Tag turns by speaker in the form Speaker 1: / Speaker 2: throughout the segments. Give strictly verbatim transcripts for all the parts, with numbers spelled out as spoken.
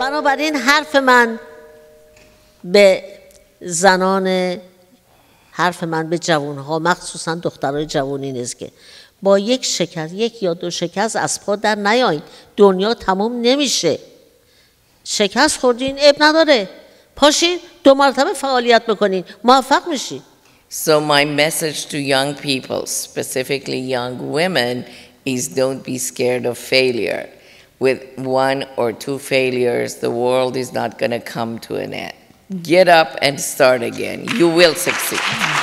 Speaker 1: بنابراین حرف من به زنان، حرف من به جوانها، مخصوصا دخترای جوان این است که با یک شکست، یک یا دو شکست از پا در نیاین. دنیا تمام نمیشه. شکست خوردین اب نداره، پاشین دو مرتبه فعالیت بکنین، موفق میشین.
Speaker 2: So my message to young people, specifically young women, is don't be scared of failure. With one or two failures, the world is not going to come to an end. Get up and start again. You will succeed.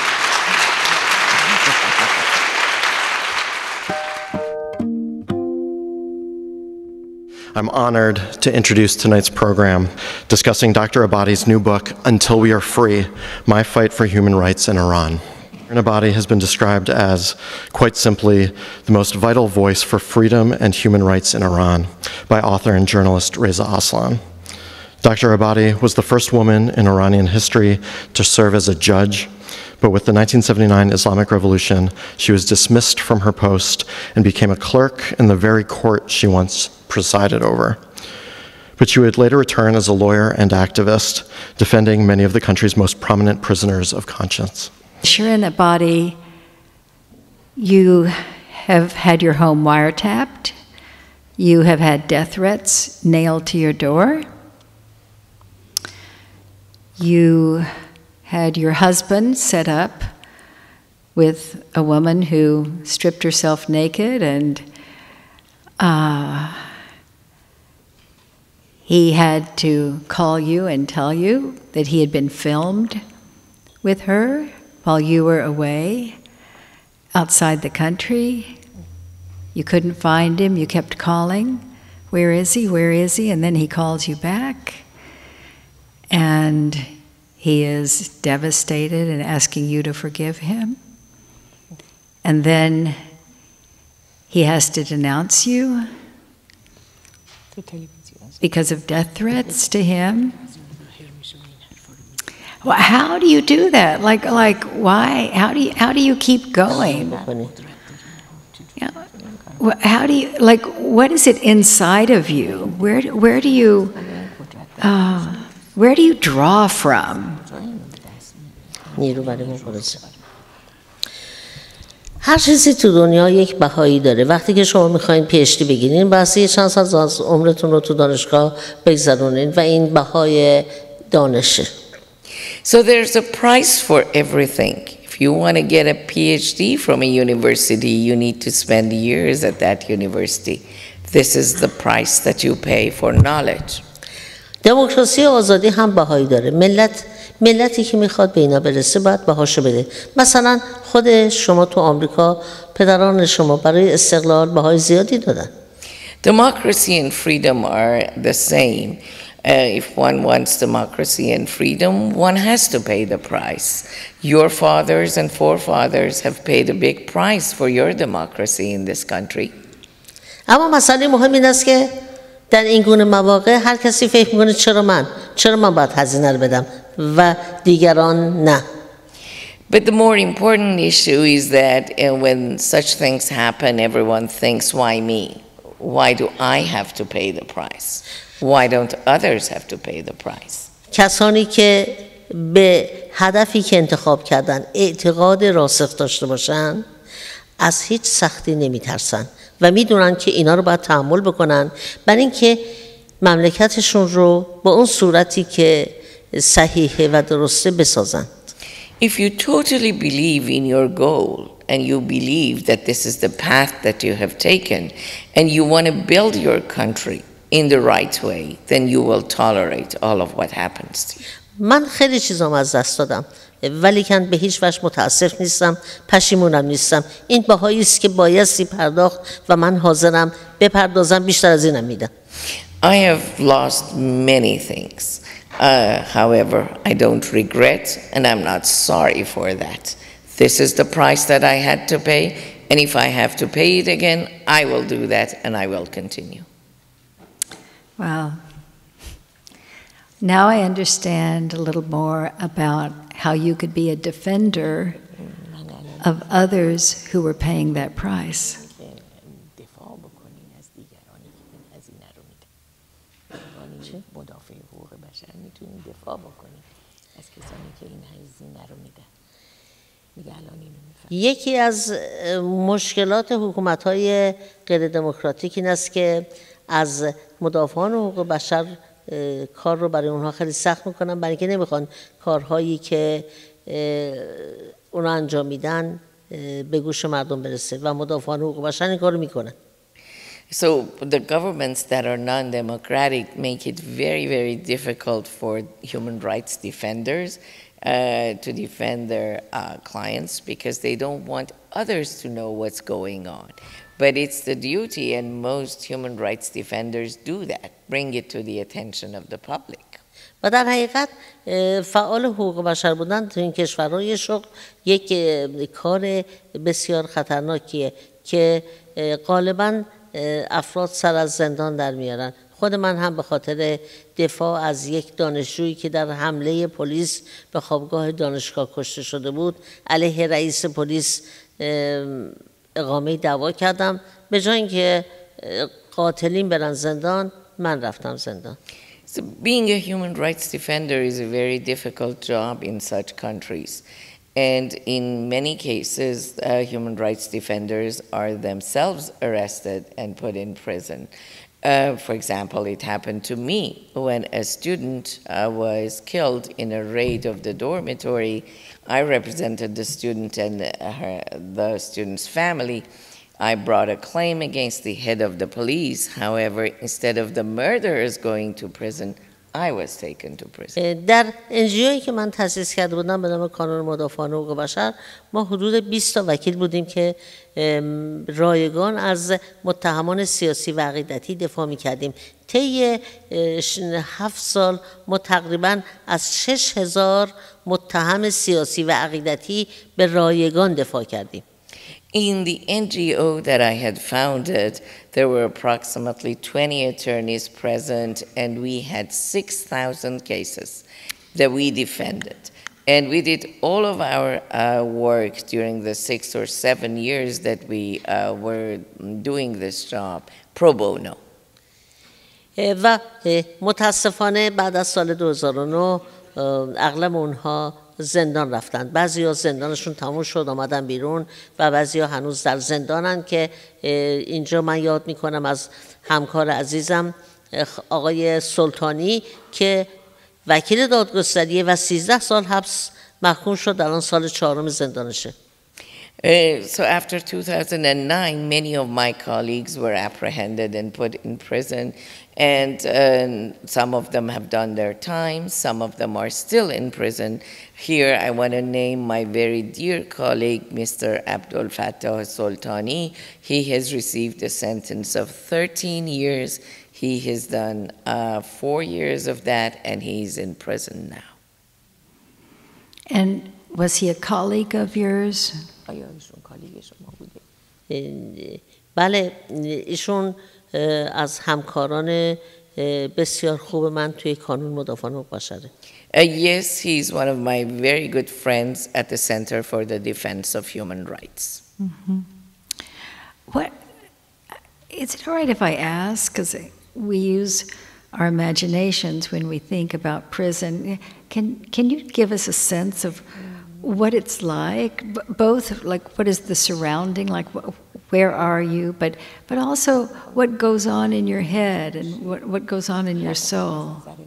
Speaker 3: I'm honored to introduce tonight's program discussing Doctor Abadi's new book, Until We Are Free, My Fight for Human Rights in Iran. Abadi has been described as, quite simply, the most vital voice for freedom and human rights in Iran by author and journalist Reza Aslan. Doctor Abadi was the first woman in Iranian history to serve as a judge, but with the nineteen seventy-nine Islamic Revolution, she was dismissed from her post and became a clerk in the very court she once presided over. But she would later return as a lawyer and activist, defending many of the country's most prominent prisoners of conscience.
Speaker 4: Shirin Ebadi, you have had your home wiretapped. You have had death threats nailed to your door. You had your husband set up with a woman who stripped herself naked, and uh, he had to call you and tell you that he had been filmed with her while you were away outside the country. You couldn't find him. You kept calling. Where is he? Where is he? And then he calls you back. And he is devastated and asking you to forgive him. And then he has to denounce you because of death threats to him. Well, how do you do that? Like, like, why? How do you, how do you keep going? Yeah. How do you, like, what is it inside of you? Where, where do you, uh, where do you draw from?
Speaker 1: هر چیزی تو دنیا یک بهایی داره. وقتی که شما میخواین پی اچ دی بگیرین، بس یه چند سال از عمرتون رو تو دانشگاه بگذرونین و این بهای دانشه.
Speaker 2: So there's a price for everything. If you want to get a P H D from a university, you need to spend years at that university. This is the price that you pay for knowledge.
Speaker 1: دموکراسی و آزادی هم بهایی داره. ملت ملتی که میخواد به اینا برسه باید بهاشو بده. مثلا خود شما تو آمریکا پدران شما برای استقلال بهای زیادی دادن.
Speaker 2: Democracy and freedom are the same. Uh, if one wants democracy and freedom, one has to pay the price. Your fathers and forefathers have paid a big price for your democracy in this country.
Speaker 1: اما مسئله مهم این است که در این گونه مواقع هر کسی فکر میکنه چرا من؟ چرا من باید هزینه رو بدم و دیگران نه.
Speaker 2: But the more important issue is that uh, when such things happen, everyone thinks, why me? Why do I have to pay the price? Why don't others have to pay the price?
Speaker 1: کسانی که به هدفی که انتخاب کردن اعتقاد راسخ داشته باشن از هیچ سختی نمیترسن و میدونن که اینا رو باید تحمل بکنن برای اینکه مملکتشون رو با اون صورتی که صحیحه و درسته بسازن.
Speaker 2: If you totally believe in your goal and you believe that this is the path that you have taken and you want to build your country in the right way, then you will tolerate all of what happens to you.
Speaker 1: من خیلی چیزام از دست دادم ولی کن به هیچ وجه متاسف نیستم، پشیمونم نیستم. این بهایی است که بایستی پرداخت و من حاضرم بپردازم، بیشتر از اینم میدم.
Speaker 2: I have lost many things. Uh, however, I don't regret and I'm not sorry for that. This is the price that I had to pay, and if I have to pay it again, I will do that and I will continue.
Speaker 4: Wow. Now I understand a little more about how you could be a defender of others who were paying that price.
Speaker 2: مدافع حقوق بشر میتونیم دفاع بکنیم از کسانی که این هزینه رو میدن. میگه الان اینو میفهم.
Speaker 1: یکی از مشکلات حکومت‌های غیر دموکراتیک این است که از مدافعان حقوق بشر کار رو برای اونها خیلی سخت میکنن، برای اینکه نمیخوان کارهایی که اونا انجام میدن به گوش مردم برسه و مدافعان حقوق بشر این کار رو میکنن.
Speaker 2: So the governments that are non-democratic make it very, very difficult for human rights defenders uh, to defend their uh, clients because they don't want others to know what's going on. But it's the duty, and most human rights defenders do that, bring it to the attention of the public.
Speaker 1: و در حقیقت فعال حقوق بشر بودن تو این کشورهای شغل یک کار بسیار خطرناکیه که غالباً افراد سر از زندان در میارن. خود من هم به خاطر دفاع از یک دانشجویی که در حمله پلیس به خوابگاه دانشگاه کشته شده بود علیه رئیس پلیس اقامه دعوا کردم. به جای اینکه قاتلین برن زندان من رفتم زندان.
Speaker 2: So being a human rights defender is a very difficult job in such countries. And in many cases, uh, human rights defenders are themselves arrested and put in prison. Uh, for example, it happened to me when a student uh, was killed in a raid of the dormitory. I represented the student and her, the student's family. I brought a claim against the head of the police. However, instead of the murderers going to prison, I was taken to prison.
Speaker 1: در انجیویی که من تأسیس کرده بودم به نام کانون مدافعان حقوق بشر ما حدود بیست تا وکیل بودیم که رایگان از متهمان سیاسی و عقیدتی دفاع می‌کردیم. طی هفت سال ما تقریباً از شش هزار متهم سیاسی و عقیدتی به رایگان دفاع کردیم.
Speaker 2: In the N G O that I had founded, there were approximately twenty attorneys present, and we had six thousand cases that we defended. And we did all of our uh, work during the six or seven years that we uh, were doing this job pro bono.
Speaker 1: و متاسفانه بعد از سال دو هزار و نه اغلب اونها زندان رفتن. بعضیا زندانشون تموم شد آمدن بیرون و بعضیا هنوز در زندانن که اینجا من یاد میکنم از همکار عزیزم آقای سلطانی که وکیل دادگستری و سیزده سال حبس محکوم شد، در آن سال چهارم زندانشه.
Speaker 2: Uh, so after two thousand nine, many of my colleagues were apprehended and put in prison, and uh, some of them have done their time, some of them are still in prison. Here I want to name my very dear colleague, Mister Abdul Fattah Soltani. He has received a sentence of thirteen years. He has done uh, four years of that, and he's in prison now.
Speaker 4: And was he a colleague of yours?
Speaker 1: بله ایشون از همکاران بسیار خوب من توی کانون مدافعان حقوق بشره.
Speaker 2: Yes, he's one of my very good friends at the Center for the Defense of Human Rights.
Speaker 4: Mm-hmm. What, is it all right if I ask, because we use our imaginations when we think about prison, can, can you give us a sense of what it's like, both like what is the surrounding, like where are you, but but also what goes on in your head and what what goes on in your soul?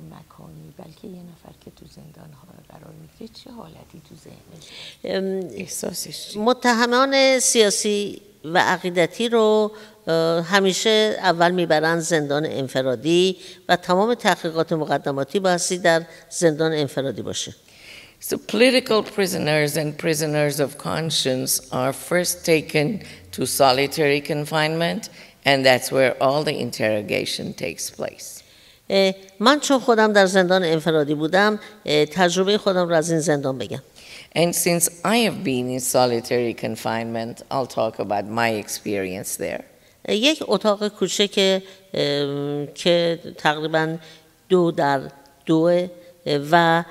Speaker 1: متهمان سیاسی و عقیدتی رو همیشه اول میبرن زندان انفرادی و تمام تحقیقات مقدماتی بایستی در زندان انفرادی باشه.
Speaker 2: So political prisoners and prisoners of conscience are first taken to solitary confinement, and that's where all the interrogation takes place.
Speaker 1: من چون خودم در زندان انفرادی بودم تجربه خودم رو از این زندان بگم.
Speaker 2: And since I have been in solitary confinement, I'll talk about my experience there.
Speaker 1: یک اتاق کوچه که که تقریباً دو در دو و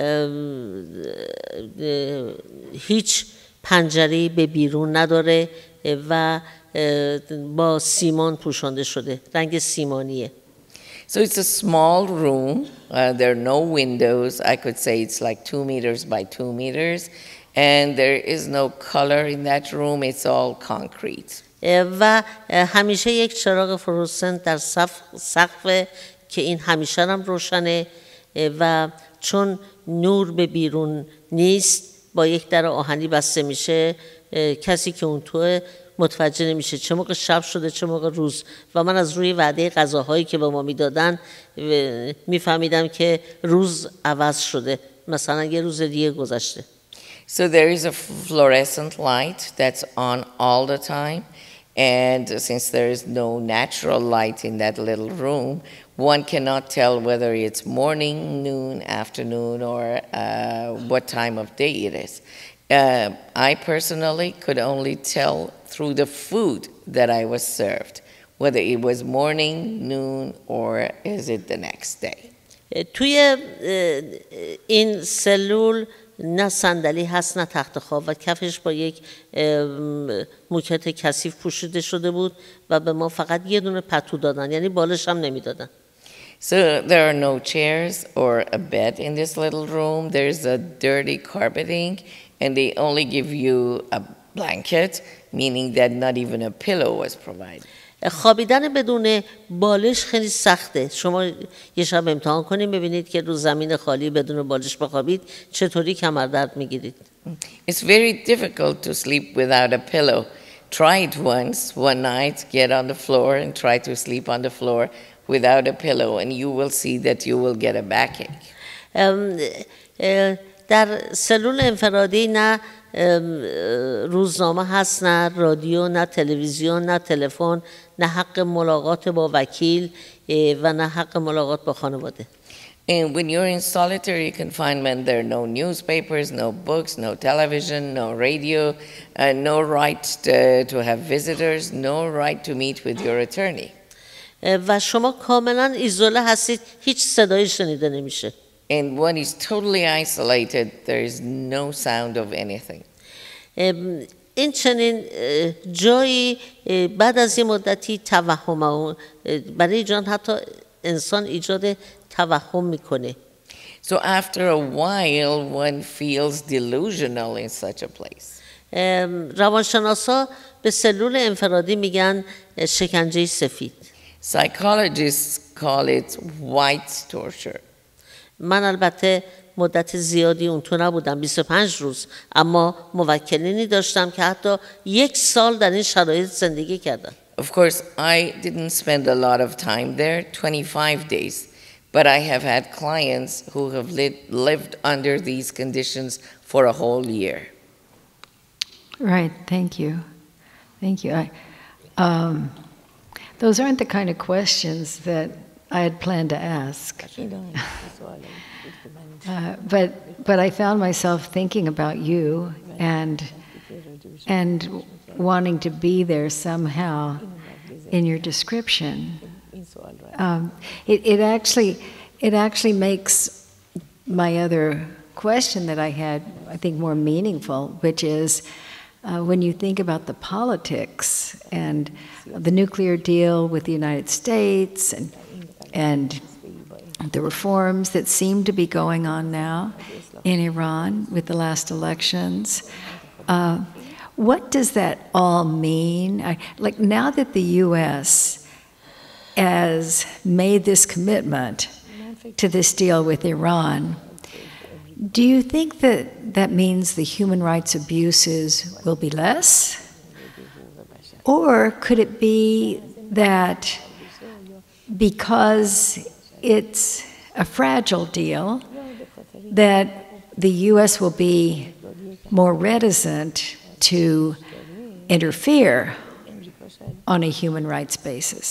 Speaker 1: هیچ پنجره‌ای به بیرون نداره و با سیمان پوشانده شده، رنگ سیمانیه.
Speaker 2: So it's a small room. Uh, there are no windows. I could say it's like two meters by two meters. And there is no color in that room. It's all concrete.
Speaker 1: و همیشه یک چراغ فلورسنت در سقف که این همیشه هم روشنه و چون نور به بیرون نیست با یک در آهنی بسته میشه کسی که اون توه متوجه نمیشه چه موقع شب شده چه موقع روز و من از روی وعده غذاهایی که به ما میدادن میفهمیدم که روز عوض شده مثلا یه روز دیگه گذشته.
Speaker 2: So there is a fluorescent light that's on all the time, and since there is no natural light in that little room, one cannot tell whether it's morning, noon, afternoon, or uh, what time of day it is. Uh, I personally could only tell through the food that I was served, whether it was morning, noon, or is it the next day.
Speaker 1: توی این سلول نه صندلی هست نه تخت خواب و کفش با یک موکت کثیف پوشیده شده بود و به ما فقط یه دونه پتو دادن یعنی بالش هم نمیدادن.
Speaker 2: So there are no chairs or a bed in this little room. There's a dirty carpeting and they only give you a blanket, meaning that not even a pillow was provided.
Speaker 1: خوابیدن بدون بالش خیلی سخته. شما یه شب امتحان کنید ببینید که رو زمین خالی بدون بالش بخوابید چطوری کمر درد میگیرید.
Speaker 2: It's very difficult to sleep without a pillow. Try it once, one night, get on the floor and try to sleep on the floor without a pillow and you will see that you will get a backache.
Speaker 1: در سلول انفرادی نه روزنامه هست نه رادیو نه تلویزیون نه تلفن نه حق ملاقات با وکیل و نه حق ملاقات با خانواده.
Speaker 2: And when you're in solitary confinement, there are no newspapers, no books, no television, no radio, uh, no right to, to have visitors, no right to meet with your attorney.
Speaker 1: و شما کاملا ایزوله هستید هیچ صدایی شنیده نمیشه.
Speaker 2: And one is totally isolated. There is no sound of anything.
Speaker 1: این چنین جایی بعد از یه مدتی توهم برای جان حتی انسان ایجاد توهم میکنه.
Speaker 2: So after a while one feels delusional in such a place.
Speaker 1: روانشناسا به سلول انفرادی میگن شکنجه سفید.
Speaker 2: Psychologists call it white torture.
Speaker 1: من البته مدت زیادی اون تو نبودم بیست و پنج روز اما موکلینی داشتم که حتی یک سال در این شرایط زندگی کردن.
Speaker 2: Of course I didn't spend a lot of time there, twenty-five days, but I have had clients who have lived, lived under these conditions for a whole year.
Speaker 4: Right, thank you. Thank you. I, um, those aren't the kind of questions that I had planned to ask. uh, but but I found myself thinking about you and and wanting to be there somehow in your description. Um, it it actually it actually makes my other question that I had, I think, more meaningful, which is uh, when you think about the politics and the nuclear deal with the United States and and the reforms that seem to be going on now in Iran with the last elections. Uh, what does that all mean? I, like now that the U S has made this commitment to this deal with Iran, do you think that that means the human rights abuses will be less? Or could it be that because it's a fragile deal, that the U S will be more reticent to interfere on a human rights basis?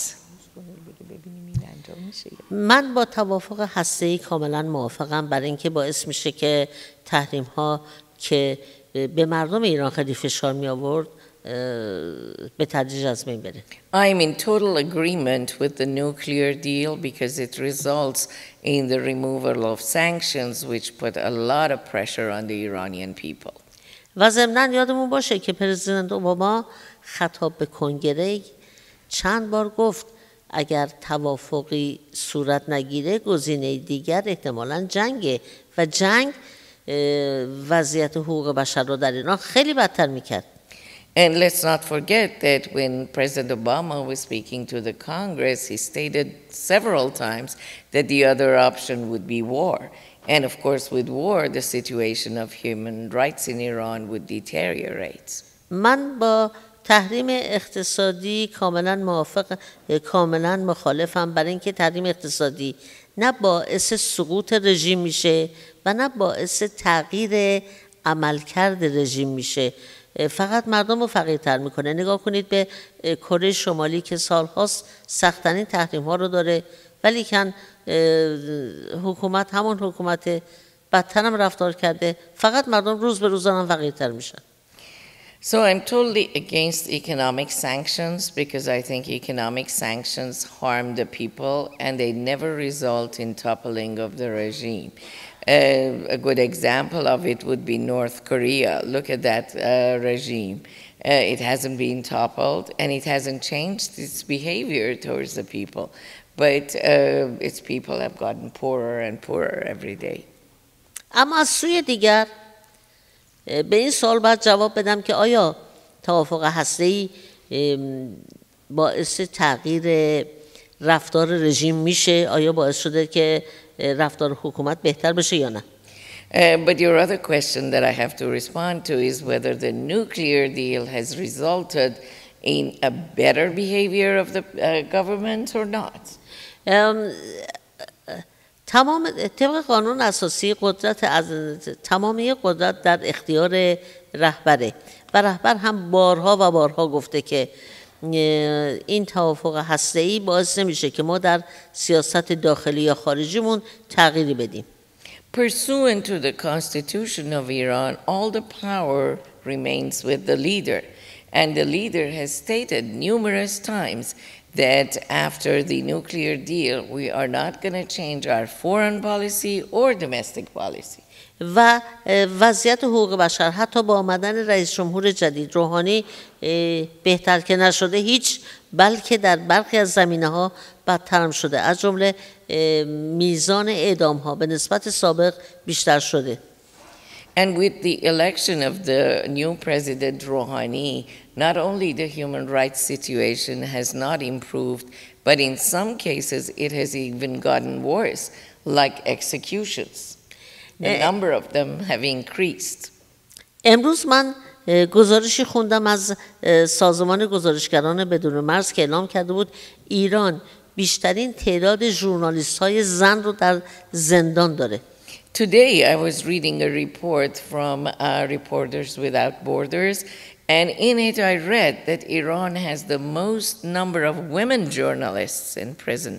Speaker 1: من با توافق هسته‌ای کاملا موافقم برای اینکه باعث میشه که تحریم ها که به مردم ایران خیلی فشار می آورد به تدریج از بین بره.
Speaker 2: I'm in total agreement with the nuclear deal because it results in the removal of sanctions which put a lot of pressure on the Iranian people.
Speaker 1: و ضمناً یادمون باشه که پرزیدنت اوباما خطاب به کنگره چند بار گفت اگر توافقی صورت نگیره گزینه دیگر احتمالاً جنگه و جنگ وضعیت حقوق بشر رو در ایران خیلی بدتر میکرد.
Speaker 2: And let's not forget that when President Obama was speaking to the Congress, he stated several times that the other option would be war. And of course, with war, the situation of human rights in Iran would deteriorate.
Speaker 1: من با تحریم اقتصادی کاملا موافق، کاملا مخالفم، برای اینکه تحریم اقتصادی نه باعث سقوط رژیم میشه و نه باعث تغییر عملکرد رژیم میشه، فقط مردم رو فقیرتر میکنه. نگاه کنید به کره شمالی که سالهاست سخت‌ترین تحریم ها رو داره، ولی کن حکومت همون حکومت بدتر هم رفتار کرده، فقط مردم روز به روز هم فقیرتر میشن.
Speaker 2: So I'm totally against economic sanctions because I think economic sanctions harm the people and they never result in toppling of the regime. Uh, a good example of it would be North Korea. Look at that uh, regime. Uh, it hasn't been toppled and it hasn't changed its behavior towards the people. But uh, its people have gotten poorer and poorer every day.
Speaker 1: اما از سوی دیگر به این سوال باید جواب بدم که آیا توافق هسته‌ای باعث تغییر رفتار رژیم میشه؟ آیا باعث شده که رفتار حکومت بهتر بشه یا نه؟
Speaker 2: Uh, but your other question that I have to respond to is whether the nuclear deal has resulted in a better behavior of the uh, government or not.
Speaker 1: تمام طبق قانون اساسی قدرت از تمامی قدرت در اختیار رهبره و رهبر هم بارها و بارها گفته که این توافق هسته‌ای باعث نمیشه که ما در سیاست داخلی یا خارجیمون تغییری بدیم.
Speaker 2: Pursuant to the constitution of Iran, all the power remains with the leader. And the leader has stated numerous times that after the nuclear deal, we are not going to change our foreign policy or domestic policy.
Speaker 1: و وضعیت حقوق بشر حتی با آمدن رئیس جمهور جدید روحانی بهتر که نشده هیچ، بلکه در برخی از زمینه‌ها بدتر هم شده، از جمله میزان اعدام‌ها به نسبت سابق بیشتر شده.
Speaker 2: And with the election of the new President Rouhani, not only the human rights situation has not improved, but in some cases it has even gotten worse, like executions. The number of them have increased.
Speaker 1: امروز من گزارشی خوندم از سازمان گزارشگران بدون مرز که اعلام کرده بود ایران بیشترین تعداد ژورنالیست‌های زن رو در زندان داره.
Speaker 2: Today I was reading a report from uh, Reporters Without Borders, and in it I read that Iran has the most number of women journalists in prison.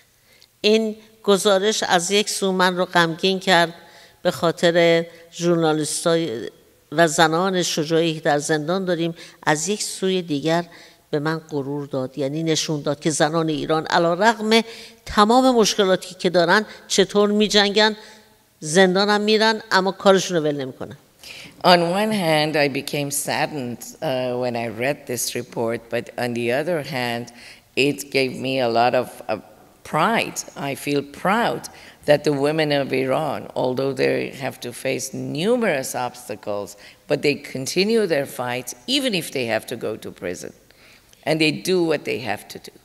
Speaker 1: این گزارش از یک سو من رو غمگین کرد به خاطر ژورنالیست‌های و زنان شجاعی که در زندان داریم، از یک سوی دیگر به من غرور داد، یعنی نشون داد که زنان ایران علیرغم تمام مشکلاتی که دارن چطور می‌جنگن، زندان هم میرن اما کارشون رو ول نمی‌کنن.
Speaker 2: On one hand, I became saddened uh, when I read this report, but on the other hand, it gave me a lot of uh, pride. I feel proud that the women of Iran, although they have to face numerous obstacles, but they continue their fight even if they have to go to prison. And they do what they have to do.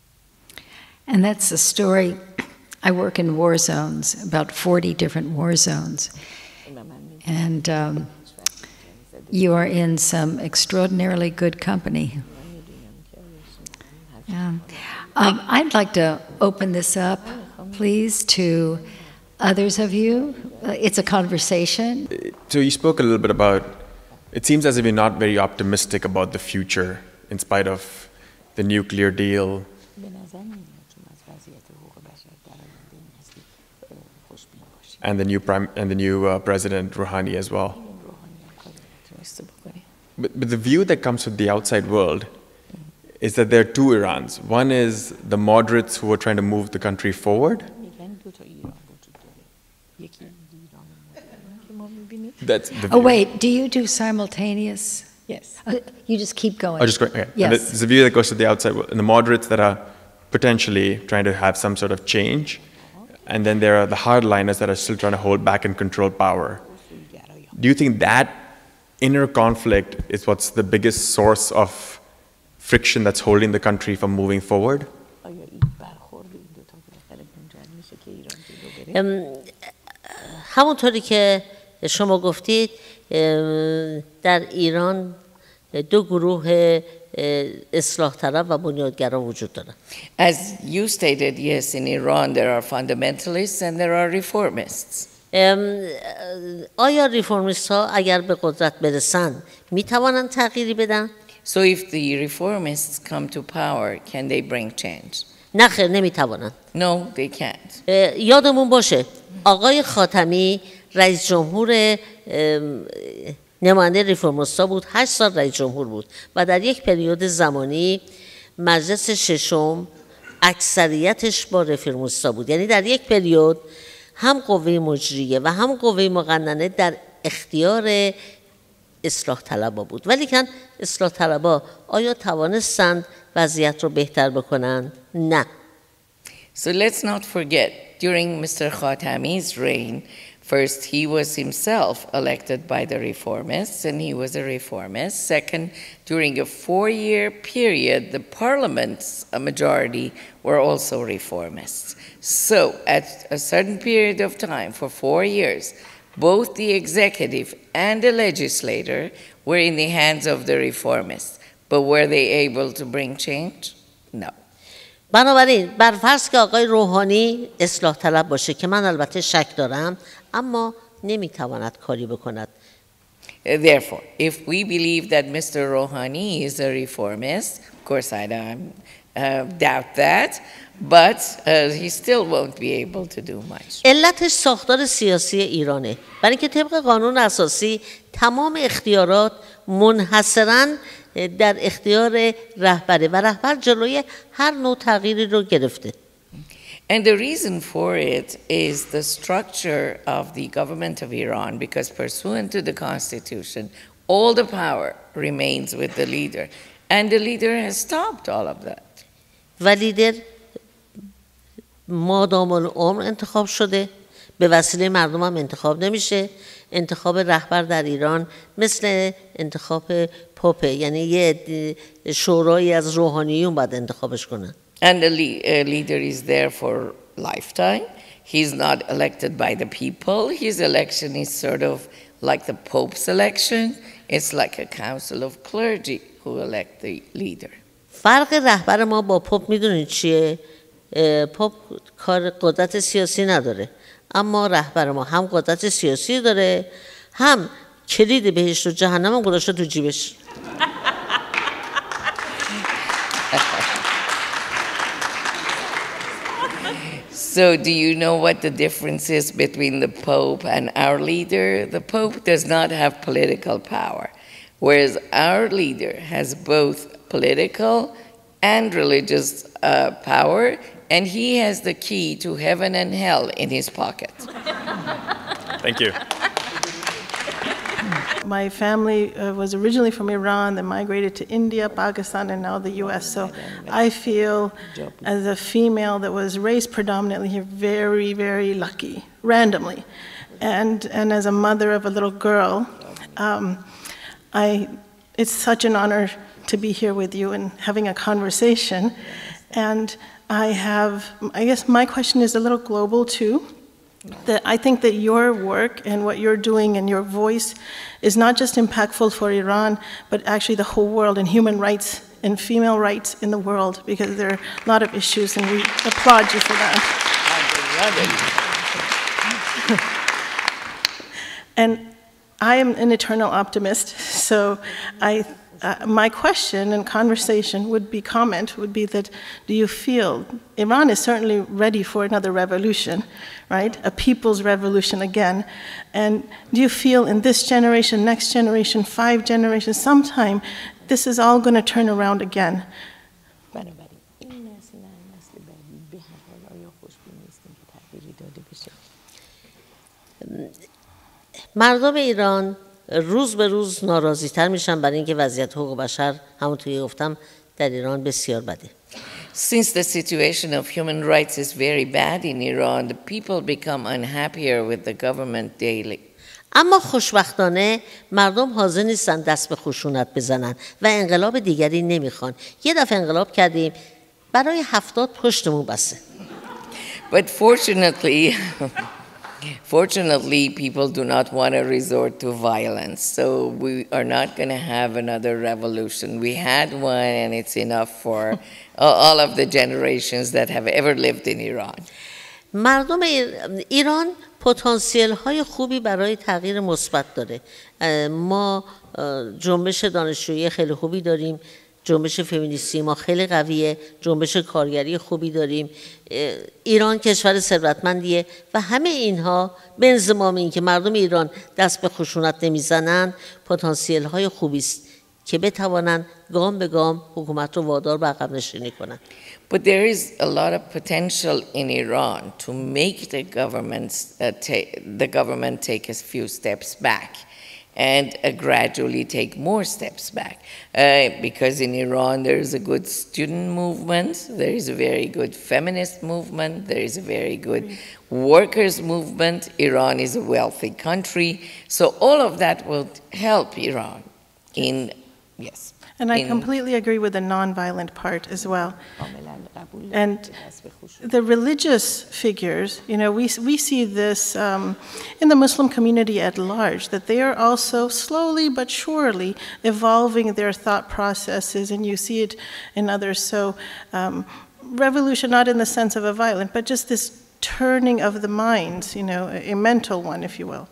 Speaker 4: And that's the story. I work in war zones, about forty different war zones. And um, you are in some extraordinarily good company. Um, um, I'd like to open this up, please, to others of you. Uh, it's a conversation.
Speaker 5: So you spoke a little bit about, it seems as if you're not very optimistic about the future in spite of the nuclear deal. And the new prime and the new uh, President Rouhani as well. But, but the view that comes from the outside world is that there are two Irans. One is the moderates who are trying to move the country forward. That's the view.
Speaker 4: Oh, wait, do you do simultaneous?
Speaker 6: Yes.
Speaker 4: Uh, you just keep going.
Speaker 5: Oh, just go, okay.
Speaker 4: Yes.
Speaker 5: And it's the view that goes to the outside world. And the moderates that are potentially trying to have some sort of change. And then there are the hardliners that are still trying to hold back and control power. Do you think that inner conflict is what's the biggest source of friction that's holding the country from moving forward?
Speaker 1: همونطوری که شما گفتید در ایران دو گروه اصلاح طلب و بنیادگرا وجود دارن.
Speaker 2: As you stated, yes, in Iran there are fundamentalists and there are reformists.
Speaker 1: آیا ریفورمیست ها اگر به قدرت برسن می توانند تغییری بدن؟
Speaker 2: So if the reformists come to power, can they bring change?
Speaker 1: نه خیر نمی توانند.
Speaker 2: No, they can't.
Speaker 1: یادمون باشه آقای خاتمی رئیس جمهور نماینده ریفورمیستا بود، هشت سال رئیس جمهور بود و در یک پریود زمانی مجلس ششم اکثریتش با ریفورمیستا بود. یعنی در یک پریود هم قوه مجریه و هم قوه مقننه در اختیار اصلاح طلبا بود. ولی کن اصلاح طلبا آیا توانستند وضعیت رو بهتر بکنند؟ نه.
Speaker 2: So let's not forget, during Mister Khatami's reign, first, he was himself elected by the reformists, and he was a reformist. Second, during a four-year period, the parliament's majority were also reformists. So, at a certain period of time, for four years, both the executive and the legislature were in the hands of the reformists. But were they able to bring change? No.
Speaker 1: بنابراین بر فرض که آقای روحانی اصلاح طلب باشه که من البته شک دارم اما نمیتواند کاری بکند.
Speaker 2: Therefore, if we believe that Mister Rouhani is a reformist, of course I don't uh, doubt that, but uh, he still won't be able to do much.
Speaker 1: علتش ساختار سیاسی ایرانه. برای اینکه طبق قانون اساسی تمام اختیارات منحصراً در اختیار رهبره و رهبر جلوی هر نوع تغییری رو گرفته.
Speaker 2: And the reason for it is the structure of the government of Iran, because pursuant to the constitution, all the power remains with the leader. And the leader has stopped all of that.
Speaker 1: و لیدر مادام العمر انتخاب شده، به وسیله مردم هم انتخاب نمیشه. انتخاب رهبر در ایران مثل انتخاب پاپه، یعنی یه شورایی از روحانیون باید انتخابش کنن.
Speaker 2: And the le- uh, leader is there for lifetime. He's not elected by the people. His election is sort of like the Pope's election. It's like a council of clergy who elect the leader.
Speaker 1: فرق رهبر ما با پاپ میدونید چیه؟ پاپ کار قدرت سیاسی نداره، اما رهبر ما هم قدرت سیاسی داره، هم کلید بهشت و جهنم هم گذاشته تو جیبش.
Speaker 2: So do you know what the difference is between the Pope and our leader? The Pope does not have political power, whereas our leader has both political and religious uh, power, and he has the key to heaven and hell in his pocket.
Speaker 5: Thank you.
Speaker 6: My family uh, was originally from Iran, then migrated to India, Pakistan, and now the U S. So I feel, as a female that was raised predominantly here, very, very lucky, randomly. And, and as a mother of a little girl, um, I, it's such an honor to be here with you and having a conversation. And I have, I guess my question is a little global too. That I think that your work and what you're doing and your voice is not just impactful for Iran, but actually the whole world and human rights and female rights in the world, because there are a lot of issues, and we applaud you for that. And I am an eternal optimist, so I, uh, my question and conversation would be, comment would be that, do you feel, Iran is certainly ready for another revolution, right? A people's revolution again. And do you feel in this generation, next generation, five generations, sometime, this is all going to turn around again?
Speaker 1: مردم ایران روز به روز ناراضی تر میشن برای اینکه وضعیت حقوق بشر همونطوری که گفتم در ایران بسیار بده.
Speaker 2: Since the situation of human rights is very bad in Iran, the people become unhappier with the government daily.
Speaker 1: اما خوشبختانه مردم حاضر نیستن دست به خشونت بزنن و انقلاب دیگری نمیخوان. یه دفعه انقلاب کردیم برای هفتاد پشتمون بسه.
Speaker 2: But fortunately, fortunately, people do not want to resort to violence. So we are not going to have another revolution. We had one, and it's enough for all of the generations that have ever lived in Iran.
Speaker 1: مردم ایران پتانسیل های خوبی برای تغییر مثبت داره. ما جنبش دانشجویی خیلی خوبی داریم، جنبش فمینیستی ما خیلی قویه، جنبش کارگری خوبی داریم، ایران کشور ثروتمندیه و همه اینها به انضمام این که مردم ایران دست به خشونت نمیزنن پتانسیل های خوبی است که بتوانند گام به گام حکومت رو وادار به عقب نشینی کنن.
Speaker 2: But there is a lot of potential in Iran to make the government uh, the government take a few steps back and uh, gradually take more steps back. Uh, because in Iran there is a good student movement, there is a very good feminist movement, there is a very good workers movement. Iran is a wealthy country, so all of that will help Iran in, yes.
Speaker 6: And I completely agree with the nonviolent part as well. And the religious figures, you know, we, we see this um, in the Muslim community at large, that they are also slowly but surely evolving their thought processes, and you see it in others. So um, revolution, not in the sense of a violent, but just this turning of the minds, you know, a, a mental one, if you will.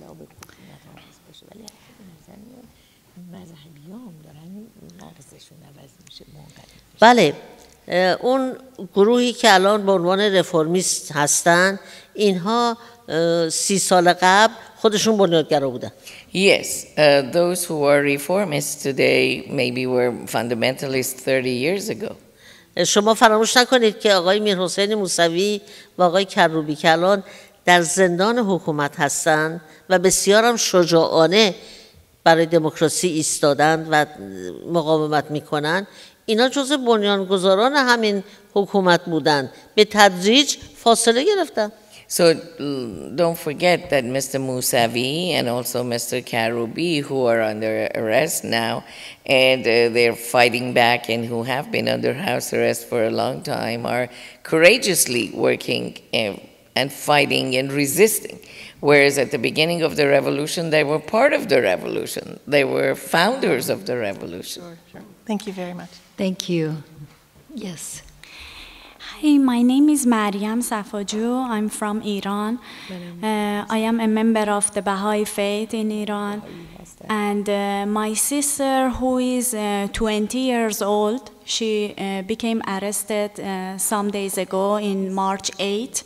Speaker 1: بله، اون گروهی که الان به عنوان رفرمیست هستن اینها سی سال قبل خودشون بنیادگرا بودن.
Speaker 2: Yes, uh, those who are reformists today maybe were fundamentalists thirty years ago.
Speaker 1: شما فراموش نکنید که آقای میرحسین موسوی و آقای کروبی که الان در زندان حکومت هستند و بسیار هم شجاعانه برای دموکراسی ایستادند و مقاومت میکنن، اینا جزء بنیانگذاران همین حکومت بودن، به تدریج فاصله گرفتن.
Speaker 2: So don't forget that Mister Mousavi and also Mister Karoubi, who are under arrest now, and uh, they're fighting back and who have been under house arrest for a long time, are courageously working and, and fighting and resisting. Whereas at the beginning of the revolution, they were part of the revolution. They were founders of the revolution.
Speaker 6: Sure, sure. Thank you very much.
Speaker 4: Thank you. Yes.
Speaker 7: Hi, my name is Mariam Safaju. I'm from Iran. Uh, I am a member of the Baha'i faith in Iran. And uh, my sister, who is uh, twenty years old, she uh, became arrested uh, some days ago in March eighth.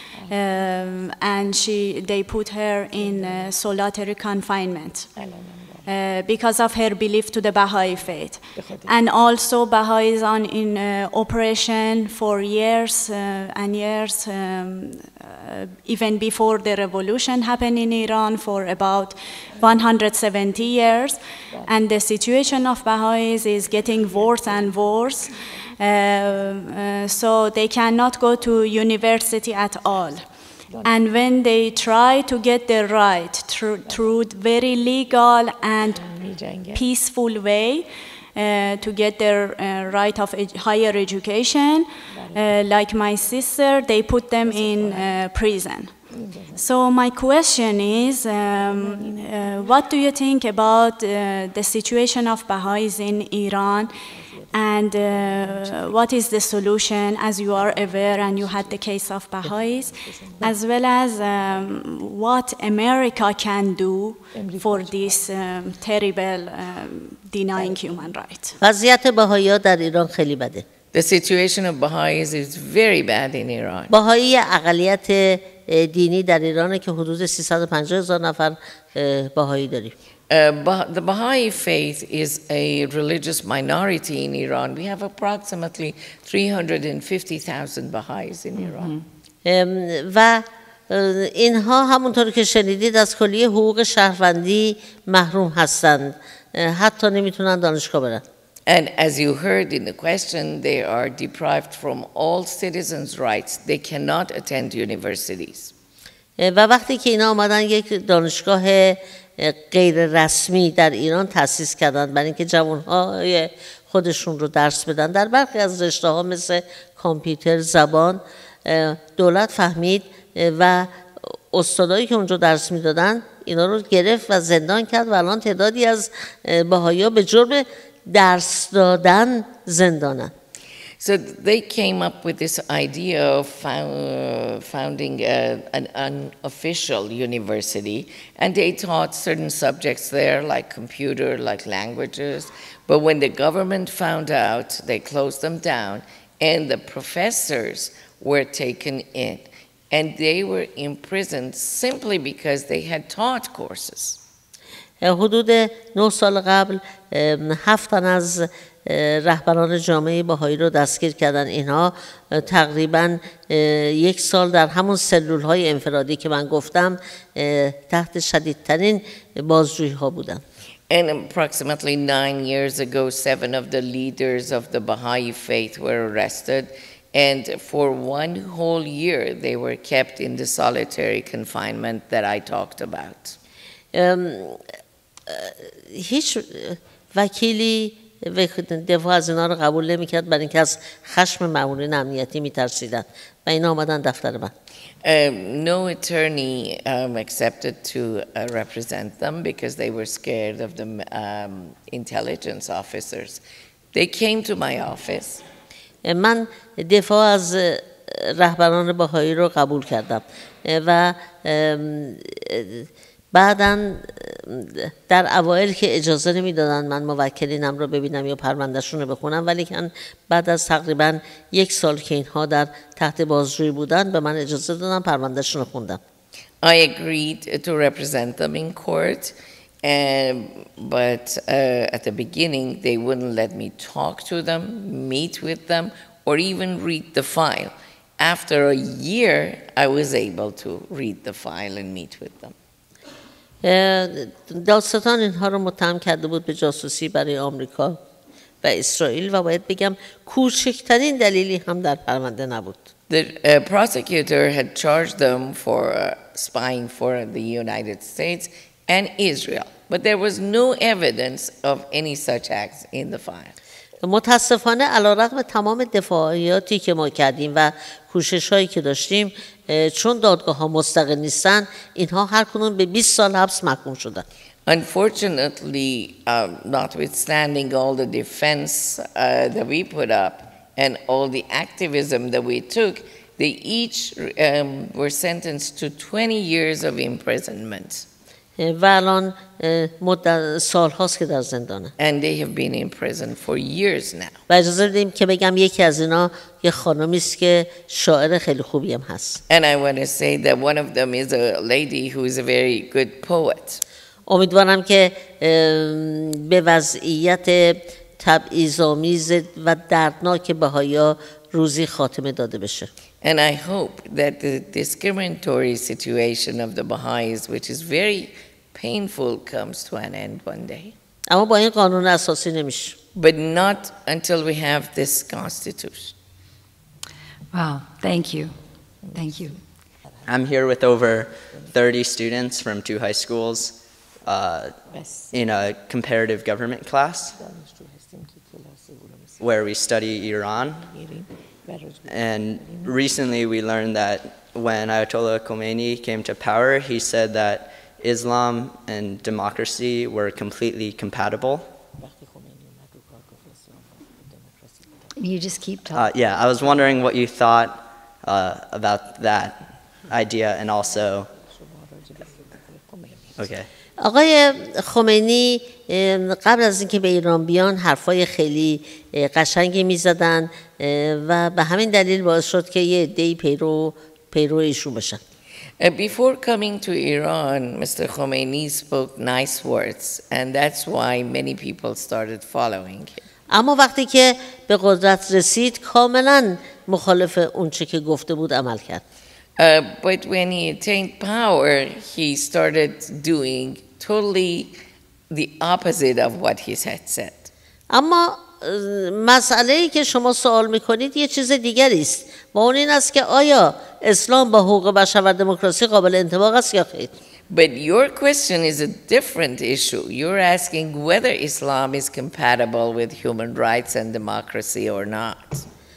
Speaker 7: Um, and she, they put her in uh, solitary confinement uh, because of her belief to the Baha'i faith. And also Baha'is are in uh, operation for years uh, and years, um, uh, even before the revolution happened in Iran, for about one hundred seventy years. And the situation of Baha'is is getting worse and worse. Uh, uh, so they cannot go to university at all. And when they try to get their right through, through very legal and peaceful way uh, to get their uh, right of ed higher education, uh, like my sister, they put them in uh, prison. So my question is, um, uh, what do you think about uh, the situation of Baha'is in Iran? And uh, what is the solution, as you are aware, and you had the case of Baha'is, as well as um, what America can do for this um, terrible um, denying human rights?
Speaker 1: وضعیت بهائی‌ها در ایران خیلی بده.
Speaker 2: The situation of Baha'is is very bad in Iran.
Speaker 1: بهایی اقلیت دینی در ایرانه که حدود سیصد و پنجاه هزار نفر بهایی داریم.
Speaker 2: Uh, bah the Baha'i faith is a religious minority in Iran. We have approximately three hundred fifty thousand Baha'is in Iran.
Speaker 1: و اینها همونطور که شنیدید از کلیه حقوق شهروندی محروم هستند. حتی نمیتونن دانشگاه برن.
Speaker 2: And as you heard in the question, they are deprived from all citizens' rights. They cannot attend universities.
Speaker 1: و وقتی که اینا آمدن یک دانشگاه غیر رسمی در ایران تأسیس کردن برای اینکه جوانهای خودشون رو درس بدن در برخی از رشته ها مثل کامپیوتر، زبان، دولت فهمید و استادایی که اونجا درس میدادن اینا رو گرفت و زندان کرد و الان تعدادی از بهائی‌ها به جرم درس دادن زندانن.
Speaker 2: So they came up with this idea of founding a, an unofficial university, and they taught certain subjects there, like computer, like languages. But when the government found out, they closed them down, and the professors were taken in, and they were imprisoned simply because they had taught courses.
Speaker 1: حدود نه سال قبل هفت تن از رهبران جامعه بهایی رو دستگیر کردن. اینها تقریباً یک سال در همون سلول‌های انفرادی که من گفتم تحت شدیدترین بازجویی ها بودن.
Speaker 2: And approximately nine years ago, seven of the leaders of the Baha'i faith were arrested, and for one whole year they were kept in the solitary confinement that I talked about.
Speaker 1: هیچ وکیلی دفاع از اینا رو قبول نمی‌کرد برای اینکه از خشم مامورین امنیتی می‌ترسیدن و اینا آمدن دفتر من.
Speaker 2: Um, no attorney um, accepted to uh, represent them because they were scared of the um, intelligence officers. They came to my office.
Speaker 1: من دفاع از رهبران بهایی رو قبول کردم و بعداً در اوایل که اجازه نمیدادن من موکلینم رو ببینم یا پروندهشون رو بخونم، ولی که بعد از تقریباً یک سال که اینها در تحت بازجویی بودن به من اجازه دادن پروندهشون رو خوندم.
Speaker 2: I agreed to represent them in court, and, but uh, at the beginning they wouldn't let me talk to them, meet with them, or even read the file. After a year, I was able to read the file and meet with them.
Speaker 1: دادستان اینها رو متهم کرده بود به جاسوسی برای آمریکا و اسرائیل و باید بگم کوچکترین دلیلی هم در پرونده نبود.
Speaker 2: The uh, prosecutor had charged them for uh, spying for the United States and Israel, but there was no evidence of any such acts in the file.
Speaker 1: متاسفانه علیرغم تمام دفاعیاتی که ما کردیم و کوشش هایی که داشتیم، چون دادگاه ها مستقل نیستن اینها هر کدوم به بیست سال حبس محکوم شدن.
Speaker 2: Unfortunately, um, notwithstanding all the defense uh, that we put up and all the activism that we took, they each um, were sentenced to twenty years of imprisonment.
Speaker 1: و الان مدت سال هاست که در زندانه.
Speaker 2: And they have been in prison for years now.
Speaker 1: و اجازه بدیم که بگم یکی از اینا یه خانمی است که شاعر خیلی خوبی هم هست.
Speaker 2: And I want to say that one of them is a lady who is a very good poet.
Speaker 1: امیدوارم که به وضعیت تبعیض‌آمیز و دردناک بهائی‌ها روزی خاتمه داده بشه.
Speaker 2: And I hope that the discriminatory situation of the Baha'is, which is very painful, comes to an end one day.
Speaker 1: اما با این قانون اساسی نمیشه.
Speaker 2: But not until we have this constitution.
Speaker 4: Wow, thank you. Thank you.
Speaker 8: I'm here with over thirty students from two high schools uh, in a comparative government class where we study Iran. And recently we learned that when Ayatollah Khomeini came to power, he said that Islam and democracy were completely compatible.
Speaker 4: You just keep talking.
Speaker 8: Uh, yeah, I was wondering what you thought uh, about that idea and also... Okay.
Speaker 1: آقای خمینی قبل از اینکه به ایران بیان حرفای خیلی قشنگی میزدن و به همین دلیل باعث شد که یه عده‌ای پیرو پیرو ایشون بشن.
Speaker 2: Before coming to Iran, Mister Khomeini spoke nice words, and that's why many people started following him.
Speaker 1: اما وقتی که به قدرت رسید کاملا مخالف اون چه که گفته بود عمل کرد.
Speaker 2: Uh, but when he attained power, he started doing totally the opposite of what he had said.
Speaker 1: اما مسئله‌ای که شما سوال میکنید یه چیز دیگری است و اون این است که آیا اسلام با حقوق بشر و دموکراسی قابل انطباق است یا خیر؟
Speaker 2: But your question is a different issue. You're asking whether Islam is compatible with human rights and democracy or not.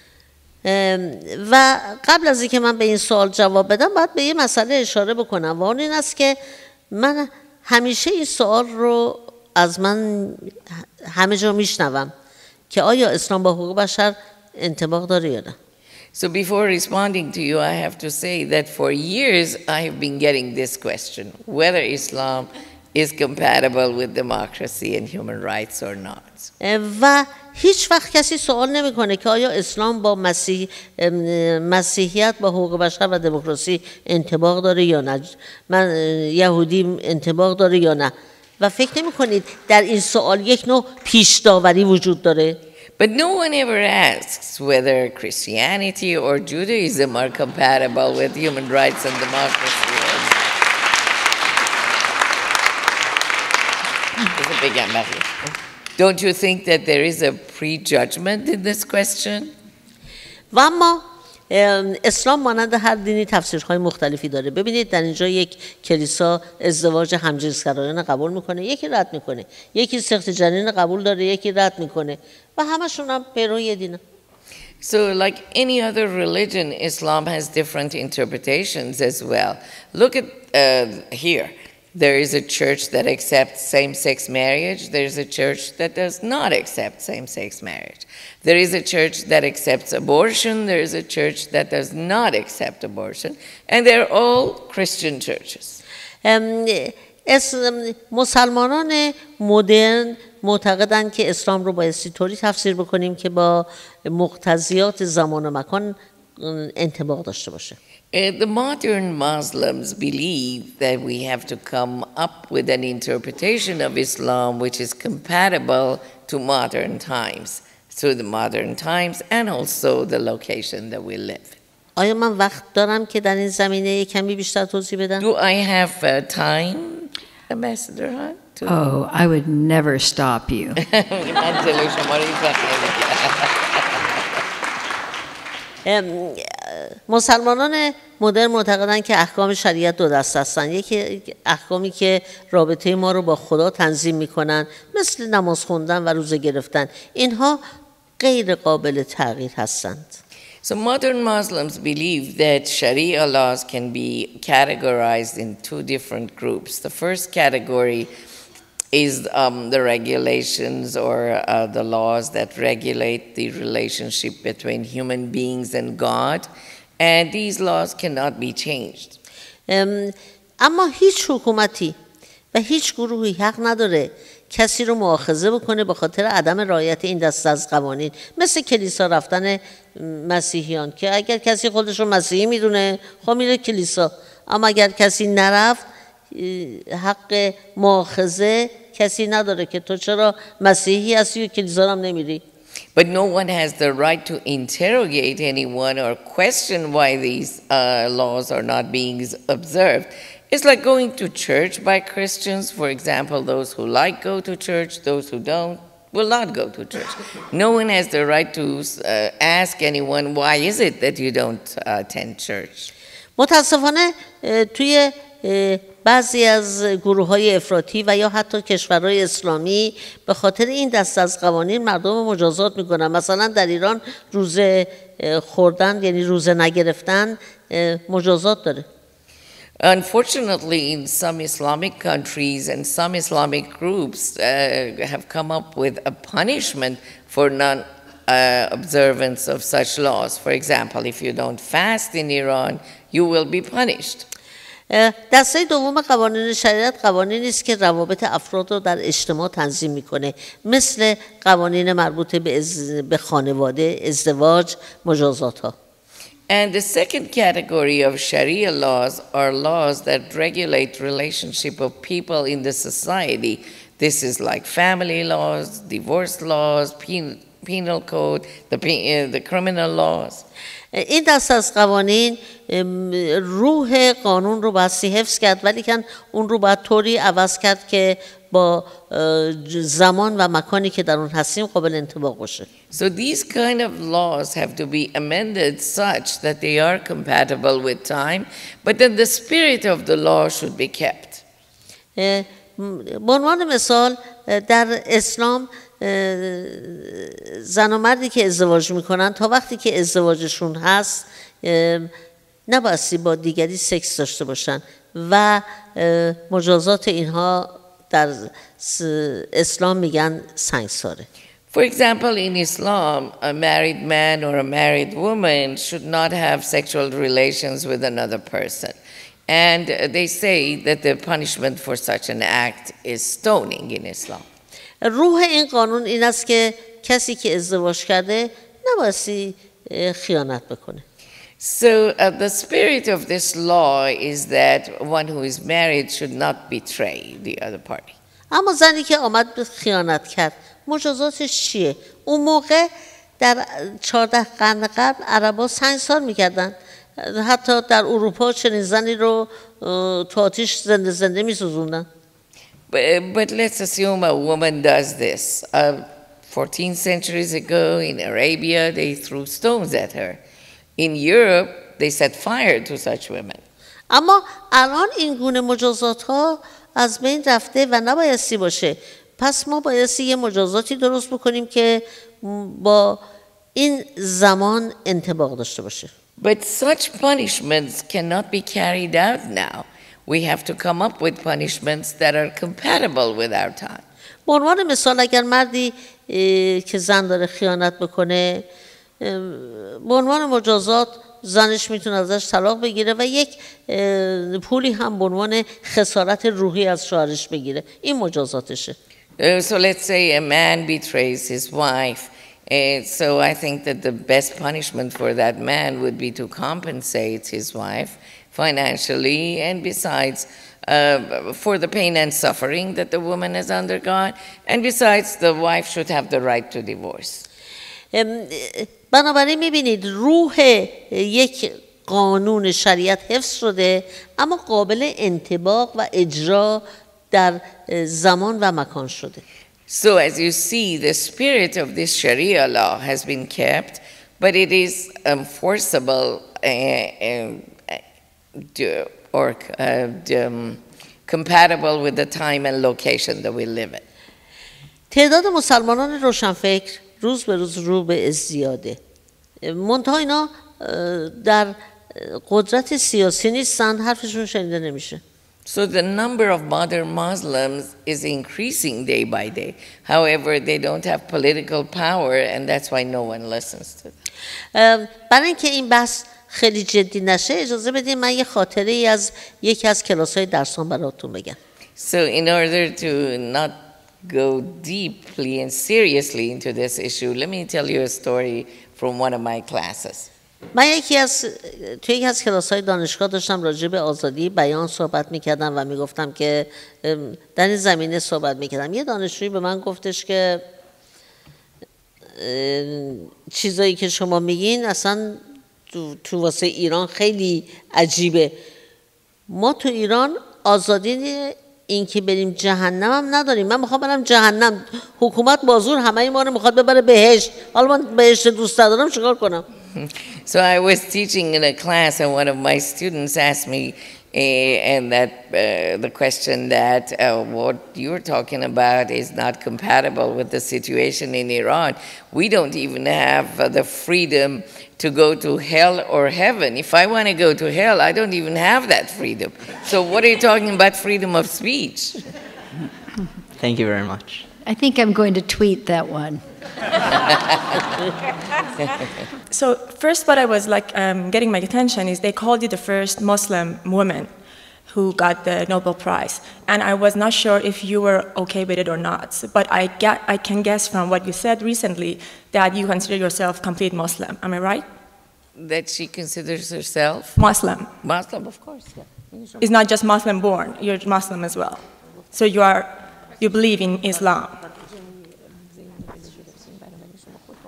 Speaker 1: و قبل از اینکه من به این سوال جواب بدم باید به یه مسئله اشاره بکنم و اون این است که من همیشه این سوال رو از من همه جا میشنوم که آیا اسلام با حقوق بشر انطباق داره یا نه.
Speaker 2: So before responding to you, I have to say that for years I have been getting this question, whether Islam is compatible with democracy and human rights or not.
Speaker 1: و هیچ وقت کسی سوال نمیکنه که آیا اسلام با مسیح مسیحیت با حقوق بشر و دموکراسی انطباق داره یا نه، من یهودی انطباق داره یا نه، و فکر نمی کنید در این سوال یک نوع پیش داوری وجود داره؟
Speaker 2: But no one ever asks whether Christianity or Judaism are compatible with human rights and democracy. Don't you think that there is a prejudgment in this question?
Speaker 1: و اما اسلام مانند هر دینی تفسیرهای مختلفی داره. ببینید در اینجا یک کلیسا ازدواج همجنسگرایانه قبول میکنه، یکی رد میکنه، یکی سخت جنین قبول داره، یکی رد میکنه و همشون هم پیروی دینه.
Speaker 2: So like any other religion, Islam has different interpretations as well. Look at uh, here. There is a church that accepts same-sex marriage. There is a church that does not accept same-sex marriage. There is a church that accepts abortion. There is a church that does not accept abortion. And they're all Christian churches.
Speaker 1: مسلمانان مدرن معتقدند که اسلام رو بایستی طوری تفسیر بکنیم که با مقتضیات زمان و مکان انطباق داشته باشه.
Speaker 2: Uh, the modern Muslims believe that we have to come up with an interpretation of Islam which is compatible to modern times, to the modern times and also the location that we live.
Speaker 1: آیا من وقت دارم که در این زمینه کمی بیشتر توضیح بدم؟
Speaker 2: Do I have uh, time, Ambassador Hunt? To...
Speaker 4: Oh, I would never stop you.
Speaker 1: مسلمانان مدرن معتقدند که احکام شریعت دو دسته هستند. یکی احکامی که رابطه ما رو با خدا تنظیم میکنن، مثل نماز خوندن و روزه گرفتن، اینها غیر قابل تغییر هستند.
Speaker 2: So modern Muslims believe that Sharia laws can be categorized in two different groups. The first category is um, the regulations or uh, the laws that regulate the relationship between human beings and God, and these laws cannot be changed.
Speaker 1: اما هیچ حکومتی و هیچ گروهی حق نداره کسی رو مؤاخذه بکنه به خاطر عدم رعایت این دسته از قوانین، مثل کلیسا رفتن مسیحیان که اگر کسی خودش رو مسیحی میدونه خب میره کلیسا، اما اگر کسی نرفت حق مؤاخذه کسی نداره که تو چرا مسیحی هستی و کلیسا هم نمیری.
Speaker 2: But no one has the right to interrogate anyone or question why these uh, laws are not being observed. It's like going to church by Christians. For example, those who like go to church, those who don't will not go to church. No one has the right to uh, ask anyone, why is it that you don't uh, attend church?
Speaker 1: متاسفانه توی بعضی از گروه‌های افراطی و یا حتی کشورهای اسلامی به خاطر این دسته از قوانین مردم مجازات میکنن. مثلا در ایران روزه خوردن یعنی روزه نگرفتن مجازات داره.
Speaker 2: Unfortunately, in some Islamic countries and some Islamic groups uh, have come up with a punishment for non-observance uh, of such laws. For example, if you don't fast in Iran, you will be punished.
Speaker 1: دسته دوم قوانین شریعت قوانینی است که روابط افراد رو در اجتماع تنظیم میکنه، مثل قوانین مربوط به, از... به خانواده، ازدواج، مجازات ها.
Speaker 2: And the second category of Sharia laws are laws that regulate relationship of people in the society. This is like family laws, divorce laws, pen- penal code, the, uh, the criminal laws.
Speaker 1: این دست از قوانین روح قانون رو بایستی حفظ کرد ولی کن اون رو باید طوری عوض کرد که با زمان و مکانی که در اون هستیم قابل انطباق باشه.
Speaker 2: So these kind of laws have to be amended such that they are compatible with time, but then the spirit of the law should be kept.
Speaker 1: به عنوان مثال در اسلام زن و مردی که ازدواج میکنن تا وقتی که ازدواجشون هست نبایستی با دیگری سکس داشته باشن و مجازات اینها در اسلام میگن سنگساره.
Speaker 2: For example, in Islam, a married man or a married woman should not have sexual relations with another person. And they say that the punishment for such an act is stoning in Islam.
Speaker 1: روح این قانون این است که کسی که ازدواج کرده نبایستی خیانت بکنه.
Speaker 2: So uh, the spirit of this law is that one who is married should not betray the other party.
Speaker 1: اما زنی که آمد به خیانت کرد مجازاتش چیه؟ اون موقع در چهارده قرن قبل عربا سنگسار میکردن. حتی در اروپا چنین زنی رو تو آتیش زنده زنده میسوزوندن.
Speaker 2: But, but let's assume a woman does this. Uh, fourteen centuries ago in Arabia, they threw stones at her. In Europe, they set fire to such women.
Speaker 1: اما الان این گونه مجازات ها از بین رفته و نبایستی باشه. پس ما بایستی یه مجازاتی درست بکنیم که با این زمان انطباق داشته باشه.
Speaker 2: But such punishments cannot be carried out now. We have to come up with punishments that are compatible with our time.
Speaker 1: به عنوان مثال اگر مردی که زن داره خیانت بکنه به عنوان مجازات زنش میتونه ازش طلاق بگیره و یک پولی هم به عنوان خسارت روحی از شوهرش بگیره. این مجازاتشه.
Speaker 2: Uh, so let's say a man betrays his wife. Uh, so I think that the best punishment for that man would be to compensate his wife financially and besides uh, for the pain and suffering that the woman has undergone, and besides the wife should have the right to divorce.
Speaker 1: بنابراین میبینید روح یک قانون شریعت حفظ شده اما قابل انطباق و اجرا در زمان و مکان شده.
Speaker 2: So as you see, the spirit of this Sharia law has been kept, but it is enforceable uh, uh, or uh, um, compatible with the time and location that we live in.
Speaker 1: تعداد مسلمانان روشنفکر روز به روز رو به ازدیاده. منتها اینا در قدرت سیاسی نیستن، حرفشون شنیده نمیشه.
Speaker 2: So the number of modern Muslims is increasing day by day. However, they don't have political power and that's why no one listens to them.
Speaker 1: برای اینکه این بحث خیلی جدی نشه اجازه بدید من یه خاطره ای از یکی از کلاس‌های درسام براتون بگم.
Speaker 2: So in order to not go deeply and seriously into this issue, let me tell you a story from one of my classes.
Speaker 1: من یکی از توی یکی از کلاس‌های دانشگاه داشتم راجع به آزادی بیان صحبت می‌کردم و میگفتم که در این زمینه صحبت می‌کردم. یه دانشجویی به من گفتش که چیزایی که شما میگین اصلا تو, تو واسه ایران خیلی عجیبه. ما تو ایران آزادی این که بریم جهنم هم نداریم. من میخوام برم جهنم، حکومت بازور همه ما رو میخواد ببره بهشت. حالا من بهشت دوست ندارم چیکار کنم؟
Speaker 2: So I was teaching in a class and one of my students asked me uh, and that uh, the question that uh, what you're talking about is not compatible with the situation in Iran. We don't even have uh, the freedom to go to hell or heaven. If I want to go to hell, I don't even have that freedom. So what are you talking about freedom of speech?
Speaker 8: Thank you very much.
Speaker 4: I think I'm going to tweet that one.
Speaker 9: So first what I was like um, getting my attention is they called you the first Muslim woman who got the Nobel Prize. And I was not sure if you were okay with it or not. But I, get, I can guess from what you said recently that you consider yourself complete Muslim. Am I right?
Speaker 2: That she considers herself?
Speaker 9: Muslim.
Speaker 2: Muslim, of course, yeah.
Speaker 9: It's not just Muslim born, you're Muslim as well. So you, are, you believe in Islam.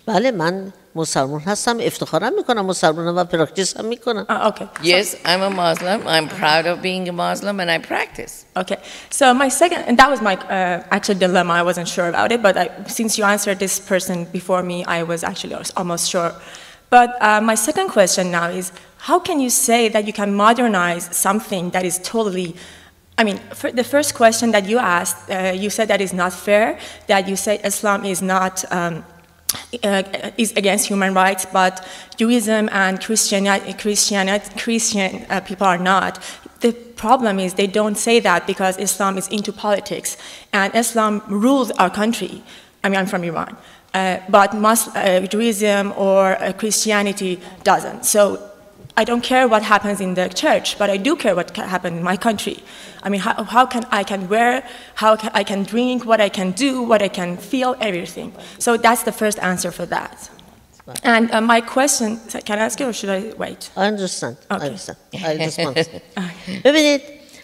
Speaker 1: بله من مسلمان هستم افتخارم میکنم مسلمانم و پراکتیس هم میکنم.
Speaker 9: Uh, okay.
Speaker 2: Yes, I'm a Muslim. I'm proud of being a Muslim and I practice.
Speaker 9: Okay, so my second, and that was my uh, actual dilemma. I wasn't sure about it, but I, since you answered this person before me, I was actually almost sure. But uh, my second question now is, how can you say that you can modernize something that is totally, I mean, for the first question that you asked, uh, you said that is not fair, that you say Islam is not, um, uh, is against human rights, but Judaism and Christianity, Christianity, Christian uh, people are not. The problem is they don't say that because Islam is into politics, and Islam rules our country. I mean, I'm from Iran. Uh, but Muslim, uh, Judaism or uh, Christianity doesn't. So I don't care what happens in the church, but I do care what can happen in my country. I mean, how, how can I can wear, how can, I can drink, what I can do, what I can feel, everything. So that's the first answer for that. And uh, my question, can I ask you or should I wait?
Speaker 1: I understand.
Speaker 9: Okay.
Speaker 1: I understand. I just want to. ببینید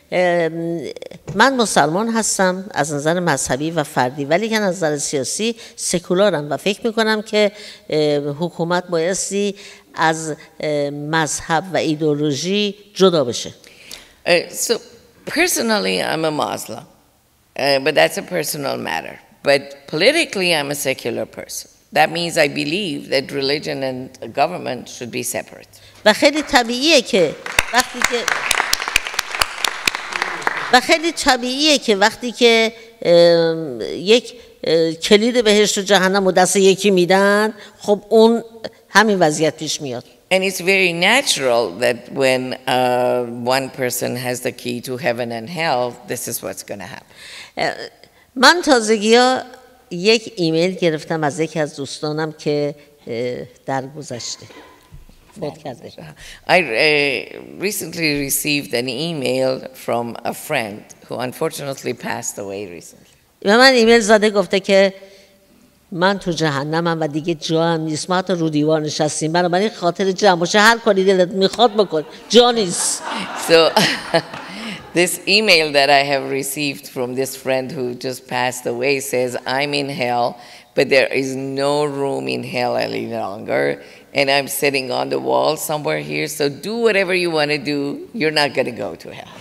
Speaker 1: من مسلمان هستم از نظر مذهبی و فردی ولی که از نظر سیاسی سکولارم و فکر میکنم که حکومت بایستی از مذهب و ایدئولوژی جدا بشه.
Speaker 2: Uh, so personally, I'm a Muslim, uh, but that's a personal matter. But politically, I'm a secular person. That means I believe that religion and government should be separate.
Speaker 1: و خیلی طبیعیه که وقتی که و خیلی طبیعیه که وقتی که یک کلید بهشت و جهنم و دست یکی میدن خب اون همین وضعیت پیش میاد.
Speaker 2: And it's very natural that when uh, one person has the key to heaven and hell, this is what's going to happen.
Speaker 1: من تازگی‌ها یک ایمیل گرفتم از یکی از دوستانم که درگذشته فوت کرده.
Speaker 2: I uh, recently received an email from a friend who unfortunately passed away recently.
Speaker 1: و من ایمیل زده گفته که من تو جهنمم و دیگه جا هم نیست. ما تا رو دیوار نشستیم بنابراین خاطر جمع باشه هر کاری دلت میخواد بکن جا نیست.
Speaker 2: So this email that I have received from this friend who just passed away says, I'm in hell, but there is no room in hell any longer, and I'm sitting on the wall somewhere here, so do whatever you want to do, you're not going to go to hell.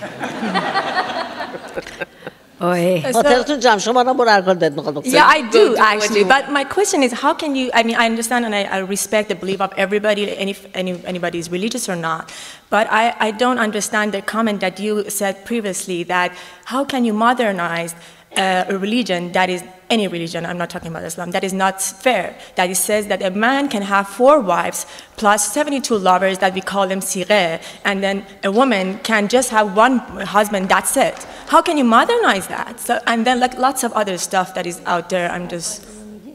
Speaker 4: Oy.
Speaker 9: Yeah, I do actually. But my question is, how can you? I mean, I understand and I, I respect the belief of everybody, any, any anybody is religious or not. But I, I don't understand the comment that you said previously that how can you modernize uh, a religion that is any religion? I'm not talking about Islam. That is not fair. That it says that a man can have four wives plus seventy-two lovers that we call them sireh, and then a woman can just have one husband. That's it. How can you modernize that? So, and then like lots of other stuff that is out there. I'm just.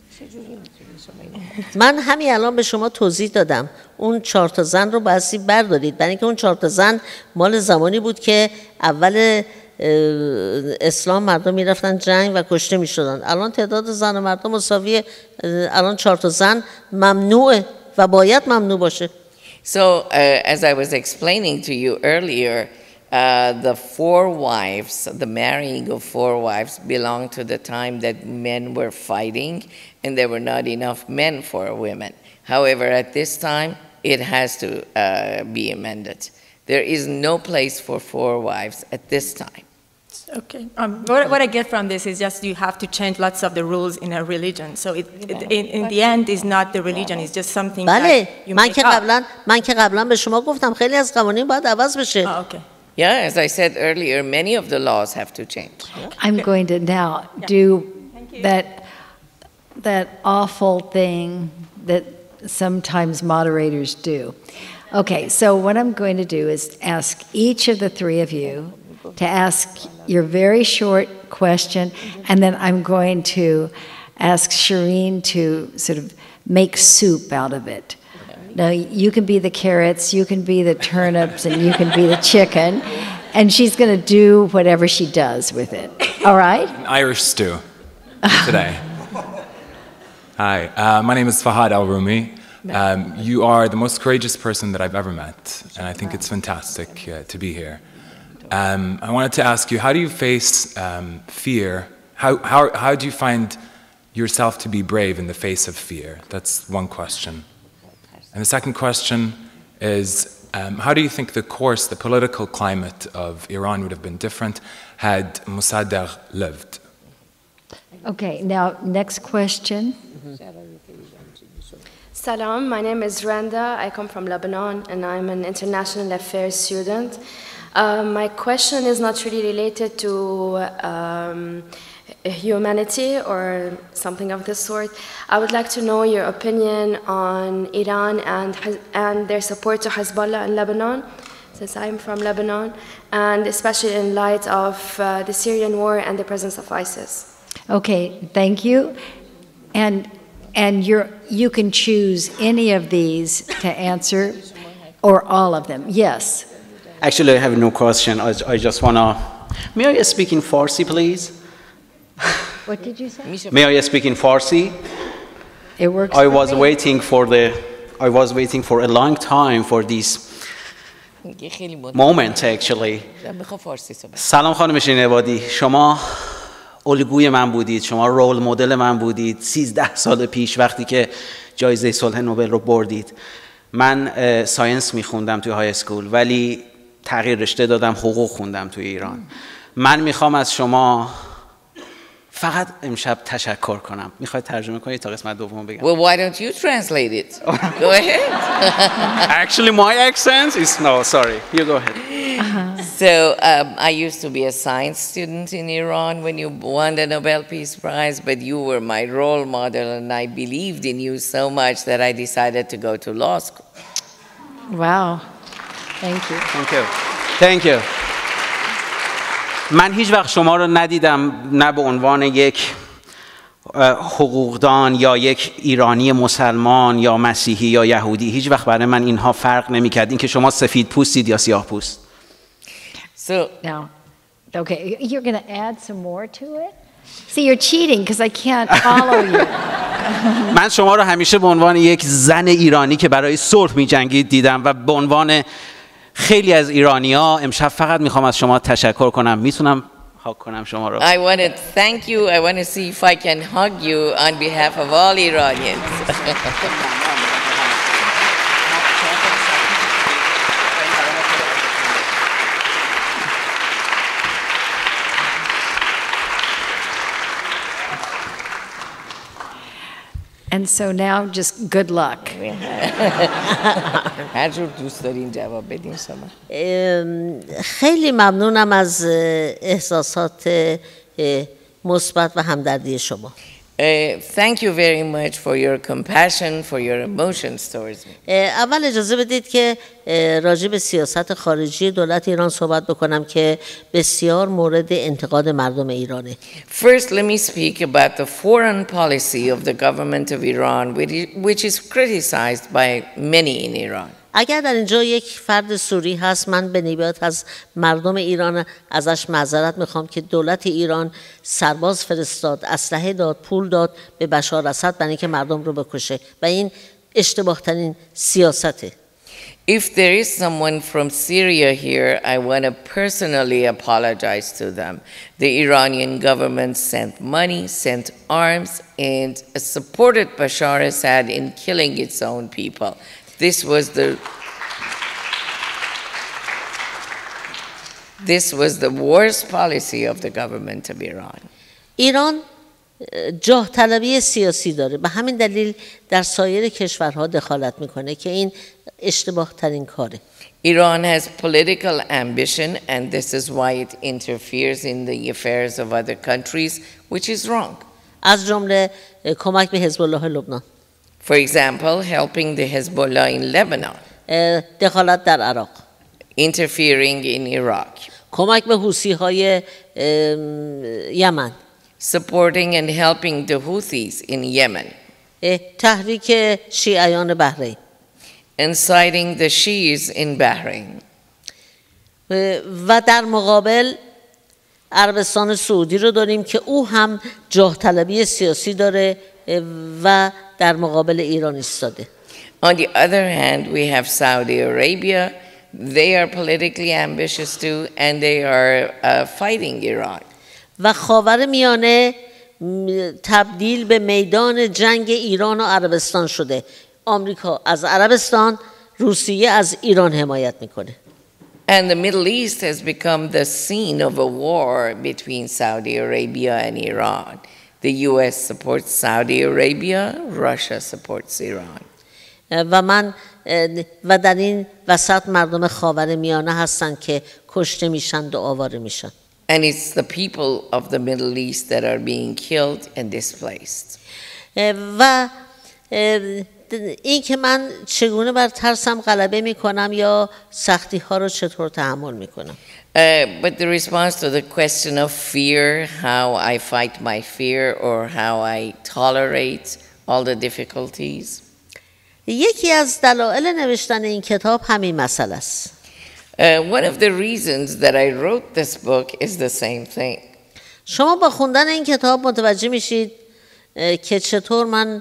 Speaker 1: من همین الان به شما توضیح دادم اون چهار تا زن رو بایستی بردارید برای اینکه اون چهار تا زن مال زمانی بود که اول اسلام مردم میرفتن جنگ و کشته میشدن. الان تعداد زن و مردم مساویه. الان چهار تا زن ممنوعه و باید ممنوع باشه.
Speaker 2: So uh, as I was explaining to you earlier, uh, the four wives, the marrying of four wives belonged to the time that men were fighting and there were not enough men for women. However, at this time, it has to uh, be amended. There is no place for four wives at this time.
Speaker 9: Okay. Um, what, what I get from this is just you have to change lots of the rules in a religion. So it, it, in, in the end, it's not the religion. It's just something
Speaker 1: بله.
Speaker 9: that you
Speaker 1: من
Speaker 9: make
Speaker 1: که
Speaker 9: up.
Speaker 1: قبلا من که قبلا به شما گفتم خیلی از قوانین باید عوض بشه.
Speaker 9: Oh, okay.
Speaker 2: Yeah, as I said earlier, many of the laws have to change.
Speaker 4: I'm going to now do that that awful thing that sometimes moderators do. Okay, so what I'm going to do is ask each of the three of you to ask your very short question, and then I'm going to ask Shireen to sort of make soup out of it. Now, you can be the carrots, you can be the turnips, and you can be the chicken, and she's going to do whatever she does with it. All right?
Speaker 10: Irish stew today. Hi, uh, my name is Fahad Al-Rumi. Um, you are the most courageous person that I've ever met, and I think it's fantastic uh, to be here. Um, I wanted to ask you, how do you face um, fear? How, how, how do you find yourself to be brave in the face of fear? That's one question. And the second question is, um, how do you think the course, the political climate of Iran would have been different had Mossadegh lived?
Speaker 4: Okay, now next question.
Speaker 11: Salam, my name is Randa. I come from Lebanon and I'm an international affairs student. Uh, my question is not really related to um, humanity or something of this sort. I would like to know your opinion on Iran and, and their support to Hezbollah in Lebanon, since I'm from Lebanon, and especially in light of uh, the Syrian war and the presence of ISIS.
Speaker 4: Okay, thank you. And and you're you can choose any of these to answer, or all of them. Yes.
Speaker 12: Actually, I have no question. I, I just wanna. May I speak in Farsi, please?
Speaker 4: What did you say?
Speaker 12: May I speak in Farsi?
Speaker 4: It works.
Speaker 12: I was waiting for the. I was waiting for a long time for this moment. Actually. سلام خانم شیرین عبادی. شما الگوی من بودید. شما رول مدل من بودید. سیزده سال پیش وقتی که جایزه صلح نوبل رو بردید. من ساینس میخوندم توی های اسکول ولی تغییر رشته دادم، حقوق خوندم توی ایران. من میخوام از شما فقط امشب تشکر کنم. میخواید ترجمه کنید تا قسمت دوم بگم؟
Speaker 2: Well, why don't you translate it? Go ahead.
Speaker 12: Actually, my accent is no. Sorry, you go ahead.
Speaker 2: Uh-huh. So um, I used to be a science student in Iran when you won the Nobel Peace Prize, but you were my role model, and I believed in you so much that I decided to go to law school.
Speaker 4: Wow. Thank you.
Speaker 12: Thank you. Thank you. من هیچ وقت شما رو ندیدم نه به عنوان یک حقوقدان یا یک ایرانی مسلمان یا مسیحی یا یهودی. هیچ وقت برای من اینها فرق نمی‌کرد. اینکه شما سفید پوستید یا سیاه پوست.
Speaker 2: So
Speaker 4: now, okay, you're going to add some more to it? See, you're cheating because I can't follow you.
Speaker 12: من شما رو همیشه به عنوان یک زن ایرانی که برای صلح می‌جنگید دیدم و به عنوان خیلی از ایرانی‌ها امشب فقط میخوام از شما تشکر کنم. میتونم هاگ کنم شما رو؟
Speaker 2: I want to thank you. I want to see if I can hug you on behalf of all Iranians.
Speaker 4: And so now just good luck.
Speaker 2: هر جور دوست دارین جواب بدین شما.
Speaker 1: خیلی ممنونم از احساسات مثبت و همدردی شما.
Speaker 2: Uh, thank you very much for your compassion, for your emotions towards me.
Speaker 1: اول اجازه بدید که راجع به سیاست خارجی دولت ایران صحبت بکنم که بسیار مورد انتقاد مردم ایرانه.
Speaker 2: First, let me speak about the foreign policy of the government of Iran, which is criticized by many in Iran.
Speaker 1: اگر در اینجا یک فرد سوری هست، من به نیابت از مردم ایران ازش معذرت میخوام که دولت ایران سرباز فرستاد، اسلحه داد، پول داد به بشار اسد برای اینکه مردم رو بکشه و این اشتباه ترین سیاسته.
Speaker 2: If there is someone from Syria here, I want to personally apologize to them. The Iranian government sent money, sent arms, and supported Bashar Assad in killing its own people. This was the this was the worst policy of the government of Iran.
Speaker 1: ایران جاه طلبی سیاسی داره، به همین دلیل در سایر کشورها دخالت میکنه که این اشتباه ترین کاره.
Speaker 2: Iran has political ambition and this is why it interferes in the affairs of other countries, which is wrong.
Speaker 1: از جمله کمک به حزب الله لبنان.
Speaker 2: For example, helping the Hezbollah in Lebanon.
Speaker 1: دخالت در عراق.
Speaker 2: Interfering in Iraq.
Speaker 1: کمک به حوثی های یمن.
Speaker 2: Supporting and helping the Houthis in Yemen.
Speaker 1: تحریک شیعیان بحرین.
Speaker 2: Inciting the Shias in Bahrain.
Speaker 1: و در مقابل عربستان سعودی رو داریم که او هم جاه طلبی سیاسی داره و در مقابل ایران ایستاده.
Speaker 2: On the other hand, we have Saudi Arabia. They are politically ambitious too, and they are uh, fighting Iran.
Speaker 1: و خاور میانه تبدیل به میدان جنگ ایران و عربستان شده. آمریکا از عربستان، روسیه از ایران حمایت میکنه.
Speaker 2: And the Middle East has become the scene of a war between Saudi Arabia and Iran. The U S supports Saudi Arabia, Russia supports Iran.
Speaker 1: و من و در این وسط مردم خاورمیانه هستن که کشته میشن و آواره میشن.
Speaker 2: And it's the people of the Middle East that are being killed and displaced.
Speaker 1: و این که من چگونه بر ترسم غلبه میکنم یا سختی ها رو چطور تحمل میکنم.
Speaker 2: Uh, but the response to the question of fear, how I fight my fear or how I tolerate all the difficulties.
Speaker 1: یکی از دلایل نوشتن این کتاب همین مسئله است.
Speaker 2: Uh, one of the reasons that I wrote this book is the same thing.
Speaker 1: شما با خوندن این کتاب متوجه میشید که چطور من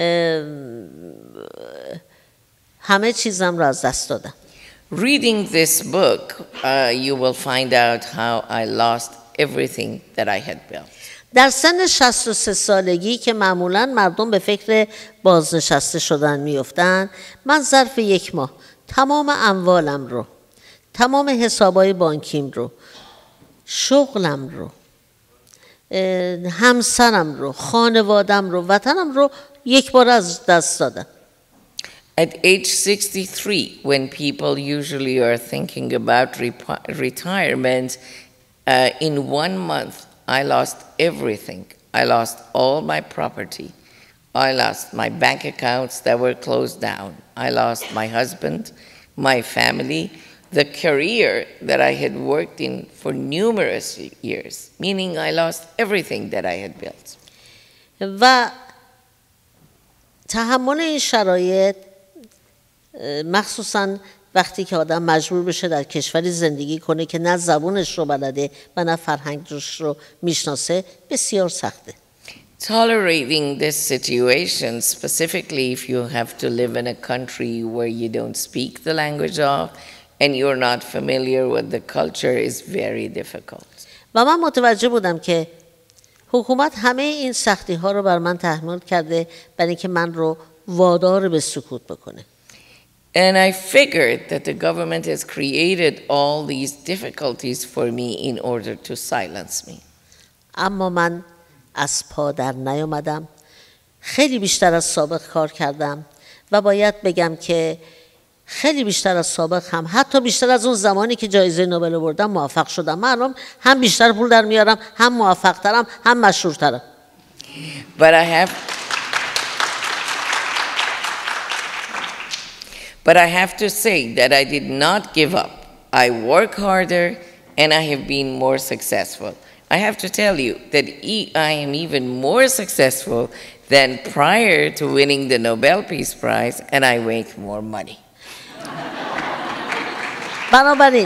Speaker 1: همه چیزم را از دست دادم.
Speaker 2: Reading this book, uh, you will find out how I lost everything that I had built.
Speaker 1: در سن شصت و سه سالگی که معمولاً مردم به فکر بازنشسته شدن میافتند، من ظرف یک ماه تمام اموالم رو، تمام حسابای بانکیم رو، شغلم رو، همسرم رو، خانوادم رو، وطنم رو یک بار از دست دادم.
Speaker 2: At age sixty-three, when people usually are thinking about retirement, uh, in one month I lost everything. I lost all my property. I lost my bank accounts that were closed down. I lost my husband, my family, the career that I had worked in for numerous years, meaning I lost everything that I had built.
Speaker 1: و تحمل این شرایط، مخصوصاً وقتی که آدم مجبور بشه در کشوری زندگی کنه که نه زبونش رو بلده و نه فرهنگش رو میشناسه، بسیار سخته.
Speaker 2: Tolerating this situation, specifically if you have to live in a country where you don't speak the language of and you're not familiar with the culture, is very difficult.
Speaker 1: و من متوجه بودم که حکومت همه این سختی ها رو بر من تحمیل کرده برای اینکه من رو وادار به سکوت بکنه.
Speaker 2: And I figured that the government has created all these difficulties for me in order to silence me.
Speaker 1: اما من از پا در نیامدم. خیلی بیشتر از سابق کار کردم و باید بگم که خیلی بیشتر از سابق، هم حتی بیشتر از اون زمانی که جایزه نوبل بردم موفق شدم. من الان هم بیشتر پول در میارم، هم موفق‌ترم، هم مشهورترم.
Speaker 2: But I have But I have to say that I did not give up. I work harder and I have been more successful. I have to tell you that I am even more successful than prior to winning the Nobel Peace Prize, and I make more money.
Speaker 1: بنابراین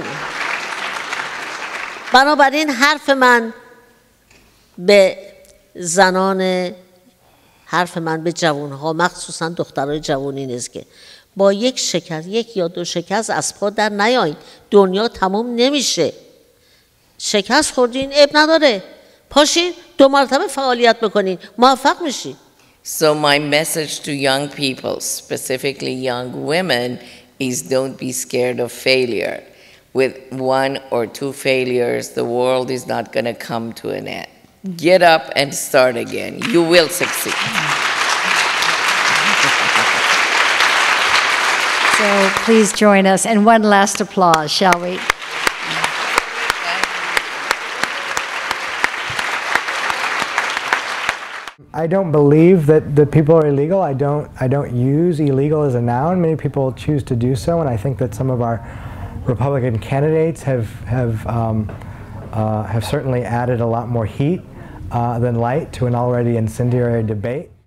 Speaker 1: بنابراین حرف من به زنان، حرف من به جوانها، مخصوصا دخترای جوان این است که با یک شکست، یک یا دو شکست از پا در نیاین. دنیا تمام نمیشه. شکست خوردین اب نداره، پاشین دو مرتبه فعالیت بکنین، موفق میشین.
Speaker 2: So my message to young people, specifically young women, is don't be scared of failure. With one or two failures, the world is not going to come to an end. Get up and start again. You will succeed.
Speaker 4: So please join us. And one last applause, shall we?
Speaker 13: I don't believe that, that people are illegal. I don't, I don't use illegal as a noun. Many people choose to do so, and I think that some of our Republican candidates have, have, um, uh, have certainly added a lot more heat uh, than light to an already incendiary debate.